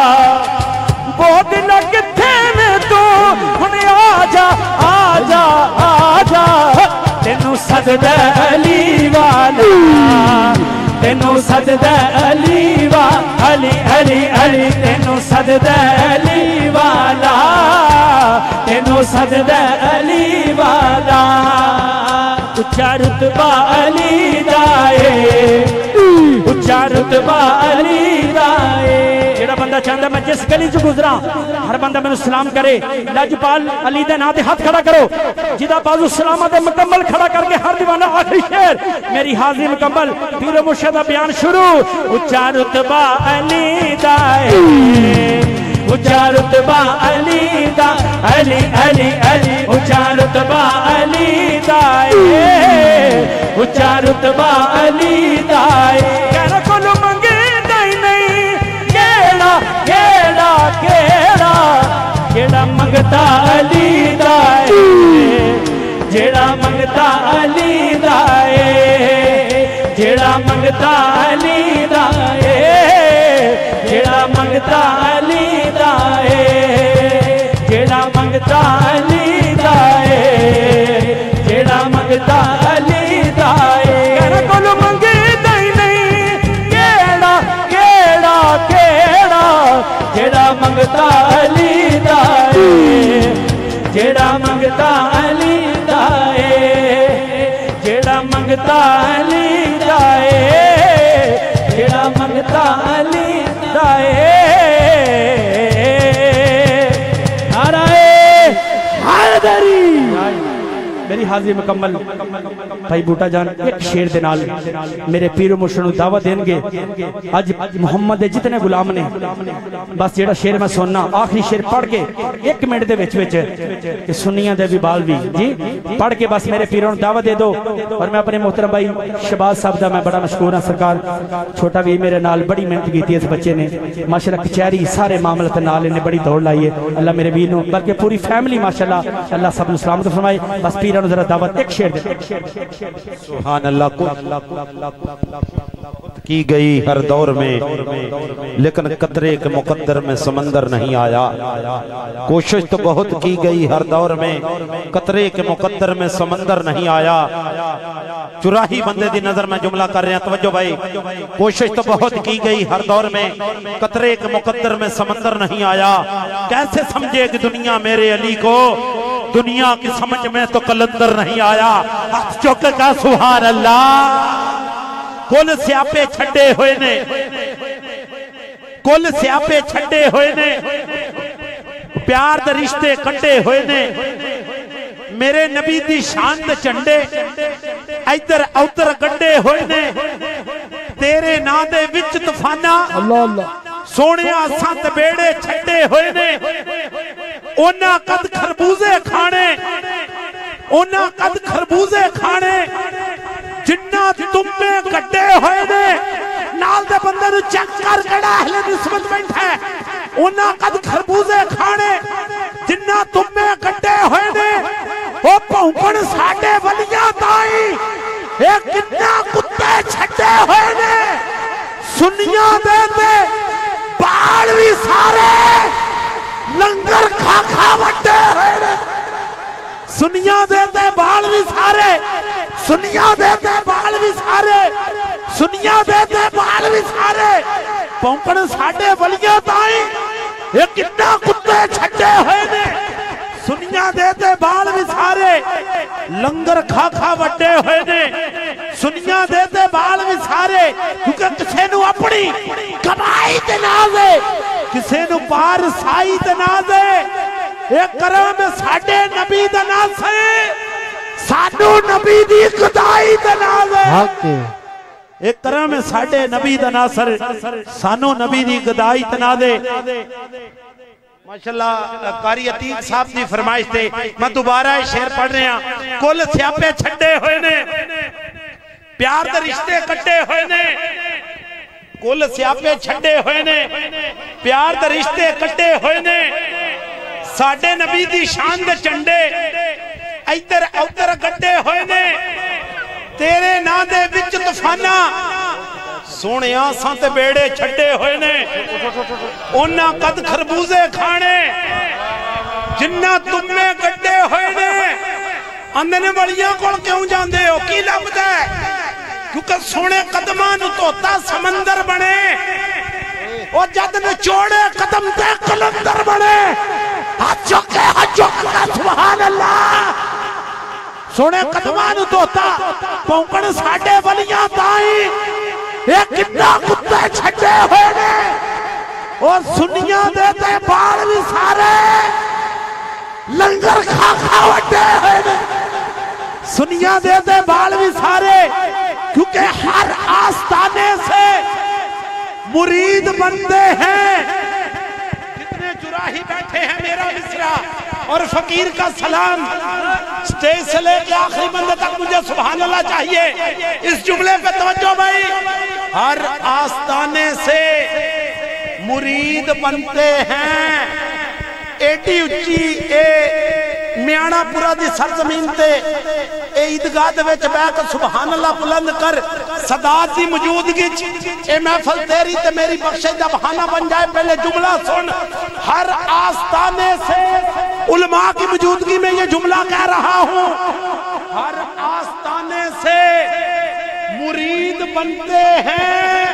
बोतला किथे में तू हुण आजा आजा आजा, तेनू सददा अली वाला, तेनू सददा अली वाला, अली अली अली तेनू सददा अली वाला, तेनू सददा अली वाला। उच्चा रुतबा अली दाए, उच्चा रुतबा अली दाए। जेड़ा बंदा चाहता मैं जिस गली च गुजरा हर बंदा मैनू सलाम करे। लाजपाल अली दे नाम ते हाथ खड़ा करो, जिदा बाजू सलामत मुकम्मल खड़ा करके हर दीवाना। आखिरी शेर मेरी हाजिर मुकम्मल, पीर मुर्शिद दा बयान शुरू। उच्चा रुतबा अली दाए, उच्चा रुतबा अली दा, अली अली अली उच्चा रुतबा अली दाए, उच्चा रुतबा अली दाए। कहना कोलो मंगे नहीं नहीं, केड़ा केड़ा केड़ा केड़ा मंगता अली दाए, जेड़ा मंगता अली दाए, जेड़ा मंगता अली दाए, जेड़ा मंगता अली दाए, जेड़ा मंगता अली दाए, जेड़ा मंगता अली दाए। कहना कोलो मंगे नहीं नहीं, केड़ा केड़ा केड़ा जेड़ा मंगता अली दाए, जेड़ा मंगता अली दाए, जेड़ा मंगता अली दाए, जेड़ा मंगता अली दाए। मेरी हाजिर मुकम्मल भाई बूटा जान एक शेर दे नाल मेरे पीर मुर्शिद नूं दावत देंगे। अज मुहम्मद दे जितने गुलाम ने बस जेड़ा शेर मैं सुनना आखिरी शेर पढ़ के एक मिनट दे विच विच कि सुन्नियां दे भी बाल भी जी पढ़ के बस मेरे पीरों नूं दावत दे दो। और मैं अपने मोहतरम भाई शहबाज साहब दा मैं बड़ा मशकूर हां। सरकार छोटा भी मेरे नाल बड़ी मेहनत की इस बच्चे ने माशाअल्लाह, कचहरी सारे मामले ते नाल इन्हें बड़ी दौड़ लाई है। अल्लाह मेरे वीर नूं बल्कि पूरी फैमिली माशाअल्लाह अल्लाह सब नूं सलामत फरमाए। बस पीर जरा दावत एक शेर दे। सुभान अल्लाह की गई हर दौर में, लेकिन कतरे के मुकद्दर में समंदर नहीं आया। कोशिश तो बहुत की गई हर दौर में, कतरे के मुकद्दर में समंदर नहीं आया। चुराही बंदे दी नजर में जुमला कर रहे हैं, तवज्जो भाई। कोशिश तो बहुत की गई हर दौर में, कतरे के मुकद्दर में समंदर नहीं आया। कैसे समझेगी दुनिया मेरे अली को, दुनिया की समझ में तो कलंदर नहीं आया। हाथ चौके का सुभान अल्लाह। कुल स्यापे छड्डे हुए ने, कुल स्यापे छड्डे हुए ने, प्यार दे रिश्ते कटे हुए ने मेरे नबी दी शान दे झंडे इधर उधर गड्डे हुए ने तेरे नां दे विच तूफाना अल्लाह अल्लाह सोने सत बेड़े छड्डे हुए ने ओना कद खरबूजे खाने ओना कद खरबूजे खाने जिन्ना तुमे गड्डे हुए ने नाल दे बंदे नु चेक कर केड़ा अहले निस्बत बैठा है ओना कद खरबूजे खाने जिन्ना तुमे गड्डे हुए ने ओ भौंकण साडे वलियां ताई ए किन्ना कुत्ते छड्डे हुए ने सुनिया दे ते बाल भी सारे लंगर खा खा वड्डे हुए ने सुनिया देते बाल भी सारे सुनिया देते बाल भी सारे सुनिया देते बाल भी सारे भौंकण साडे वलियां ताई ये कितना कुत्ते छड्डे हुए ने सुनिया देते बाल भी सारे लंगर खा खा वड्डे हुए ने सुनिया देते बाल भी सारे क्योंकि किसी नू अपनी कमाई ते ना दे किसी नू पार साई ते ना दे एक करम में साडे नबी दा नाम से सानू नबी दी खुदाई दा नाम है एक करम में साडे नबी दा नासर सानू नबी दी खुदाई दा नाम दे माशाल्लाह कारी अतीक साहब की फरमाइश थे मैं दोबारा शेर पढ़ रहा कुल स्यापे छड्डे हुए ने प्यार दे रिश्ते कट्टे हुए ने कुल स्यापे छड्डे हुए ने प्यार दे रिश्ते कट्टे हुए ने साडे नबी दी शान दे झंडे इधर उधर गड्डे हुए ने तेरे नां दे विच तूफाना सोहणिया सां ते बेड़े छड्डे हुए ने ओना कद खरबूजे खाने जिन्ना तुमे गड्डे हुए ने आंदे ने वलियां कोल क्यों जांदे हो की लभदा है क्योंकि सोहणे कदमां नूं धोता समंदर बने ओ जद निचोड़े कदम ते कलंदर बने हाथ चुके हाथ चुके सुभान अल्लाह सोहणे कदमां नूं धोता भौंकण साडे वलियां ताई ये कितना कुत्ते छड्डे हुए ने और सुनिया देते बाल भी सारे लंगर खा खा वड्डे हुए ने सुनिया देते बाल भी सारे क्योंकि हर आस्ताने से मुरीद बनते हैं कितने चुराही बैठे हैं मेरा मिसरा और फकीर का सलाम स्टेज से लेके आखिरी बंदे तक मुझे सुभान अल्लाह चाहिए इस जुमले पे तवज्जो भाई हर आस्ताने से मुरीद बनते हैं एडी उच्ची ए म्याणा पुरा दी सरजमीन ते ए ईदगाह दे विच बैठ के सुभान अल्लाह बुलंद कर सदात दी मौजूदगी ए महफिल तेरी ते मेरी बख्शिश दा बहाना बन जाए पहले जुमला सुन हर आस्ताने से उलमा की मौजूदगी में ये जुमला कह रहा हूं हर आस्ताने से मुरीद बनते हैं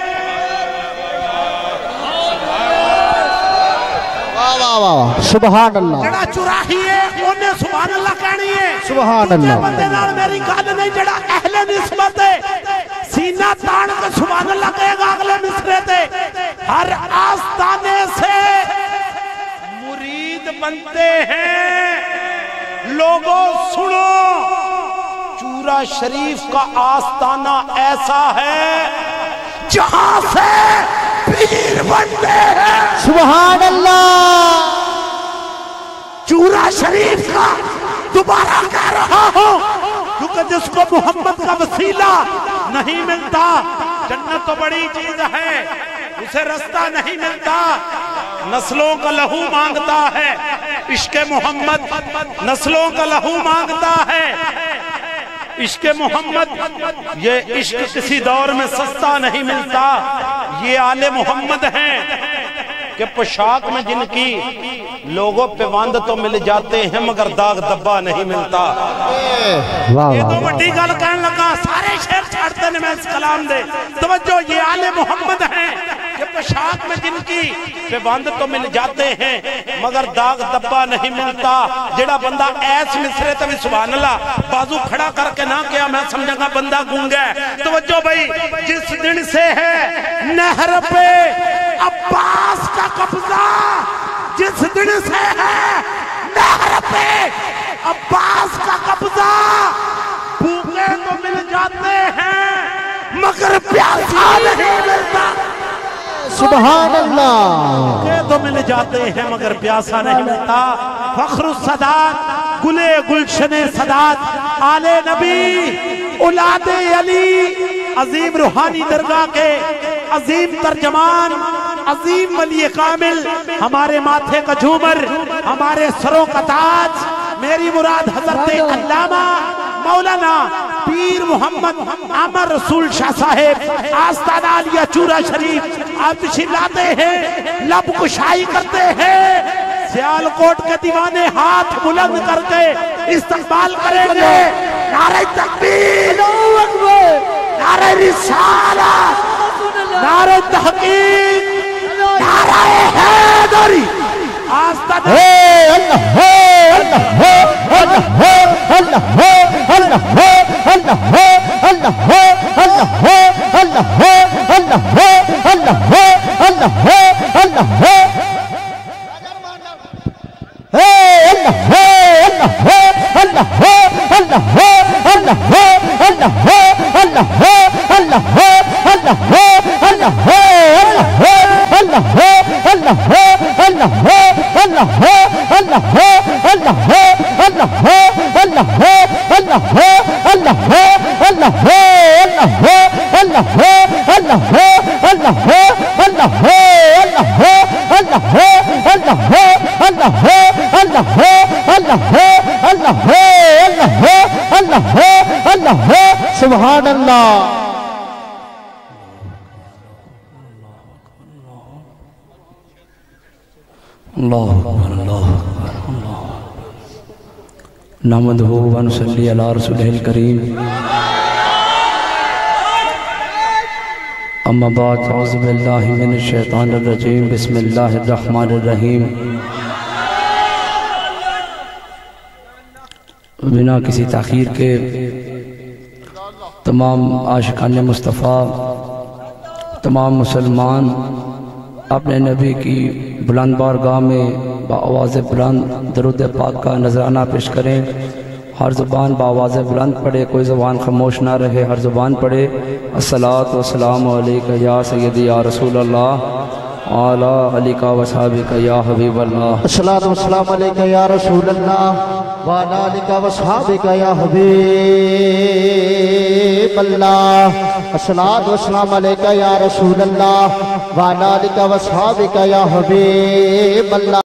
वाह वाह वाह सुभान अल्लाह जड़ा चुराही है ओने सुभान अल्लाह कहनी है सुभान अल्लाह बंदे नाल मेरी गल नहीं जड़ा अहले निस्बत है सीना तान के सुभान अल्लाह कहेगा अगले मिसरे ते हर आस्ताने से मुरीद बनते हैं लोगों सुनो चूरा शरीफ का आस्ताना ऐसा है जहां से पीर बनते हैं सुभान अल्लाह चूरा शरीफ का दोबारा कह रहा हूं क्योंकि जिसको मोहम्मद का वसीला नहीं मिलता जन्नत तो बड़ी चीज है उसे रास्ता नहीं मिलता नस्लों का लहू मांगता है इश्क़ मोहम्मद नस्लों का लहू मांगता है इश्क़ मोहम्मद ये इश्क किसी दौर में सस्ता नहीं मिलता ये आले मोहम्मद हैं कि पोशाक में जिनकी लोगों पे वंद तो मिल जाते हैं मगर दाग दब्बा नहीं मिलता ये तो बड़ी गल कहने लगा सारे शेर छाड़ते ने मैं इस कलाम दे तवज्जो ये आले मोहम्मद हैं कि पोशाक में जिनकी पे वंद तो मिल जाते हैं मगर दाग दब्बा नहीं मिलता जेड़ा बंदा ऐस मिसरे तभी सुभान अल्लाह बाजू खड़ा करके ना किया मैं समझूंगा बंदा गूंगा है तवज्जो भाई जिस दिन से है नहर पे अब्बास का कब्जा जिस दिन से है नहर पे अब्बास का कब्जा, भूखे तो मिल जाते हैं मगर प्यासा नहीं मिलता। सुभान अल्लाह। भूखे तो मिल जाते हैं मगर प्यासा नहीं मिलता। फख्रुस सदात, गुले गुलशने सदात, आले नबी, औलादे अली, अजीम रूहानी दरगाह के अजीम तर्जमान, अजीम वली कामिल, हमारे माथे का झूमर, हमारे सरों का ताज, मेरी मुराद हजरत अल्लामा मौलाना पीर मोहम्मद आमर रसूल शाह साहेब आस्ताना आलिया चूरा शरीफ आप लाते हैं, लब कुशाई करते हैं। सियालकोट के दीवाने हाथ बुलंद करके इस्तकबाल करेंगे। नारे तकबीर, नारे रिसालत, नारे तहकीक, नारे हैदरी। आस्ताना सुभान अल्लाह। अल्लाह अकबर, अल्लाह अकबर, अल्लाह। नहमदुहु व नुसल्ली अला रसूलिल करीम। अम्मा बाद, औज़ु बिल्लाहि मिनश शैतानिर रजीम। बिस्मिल्लाहिर रहमानिर रहीम। बिना किसी ताख़ीर के तमाम आशिकान मुस्तफ़ा, तमाम मुसलमान अपने नबी की बुलंद बारगाह में बाआवाज़ बुलंद दरूद पाक का नजराना पेश करें। हर ज़ुबान बाआवाज़ बुलंद पढ़े, कोई ज़ुबान खामोश ना रहे, हर ज़ुबान पढ़े। अस्सलातु वस्सलामु अलैका या सय्यदी या रसूल अल्लाह, आला अलिका वसहाबिका या हबीब अल्लाह। अस्सलातु वस्सलामु अलैका या रसूल अल्लाह, व अला अलिका वसहाबिका या हबीब अल्लाह। अस्सलातु वस्सलामु अलैका या रसूल अल्लाह, व अला अलिका वसहाबिका या हबीब अल्लाह।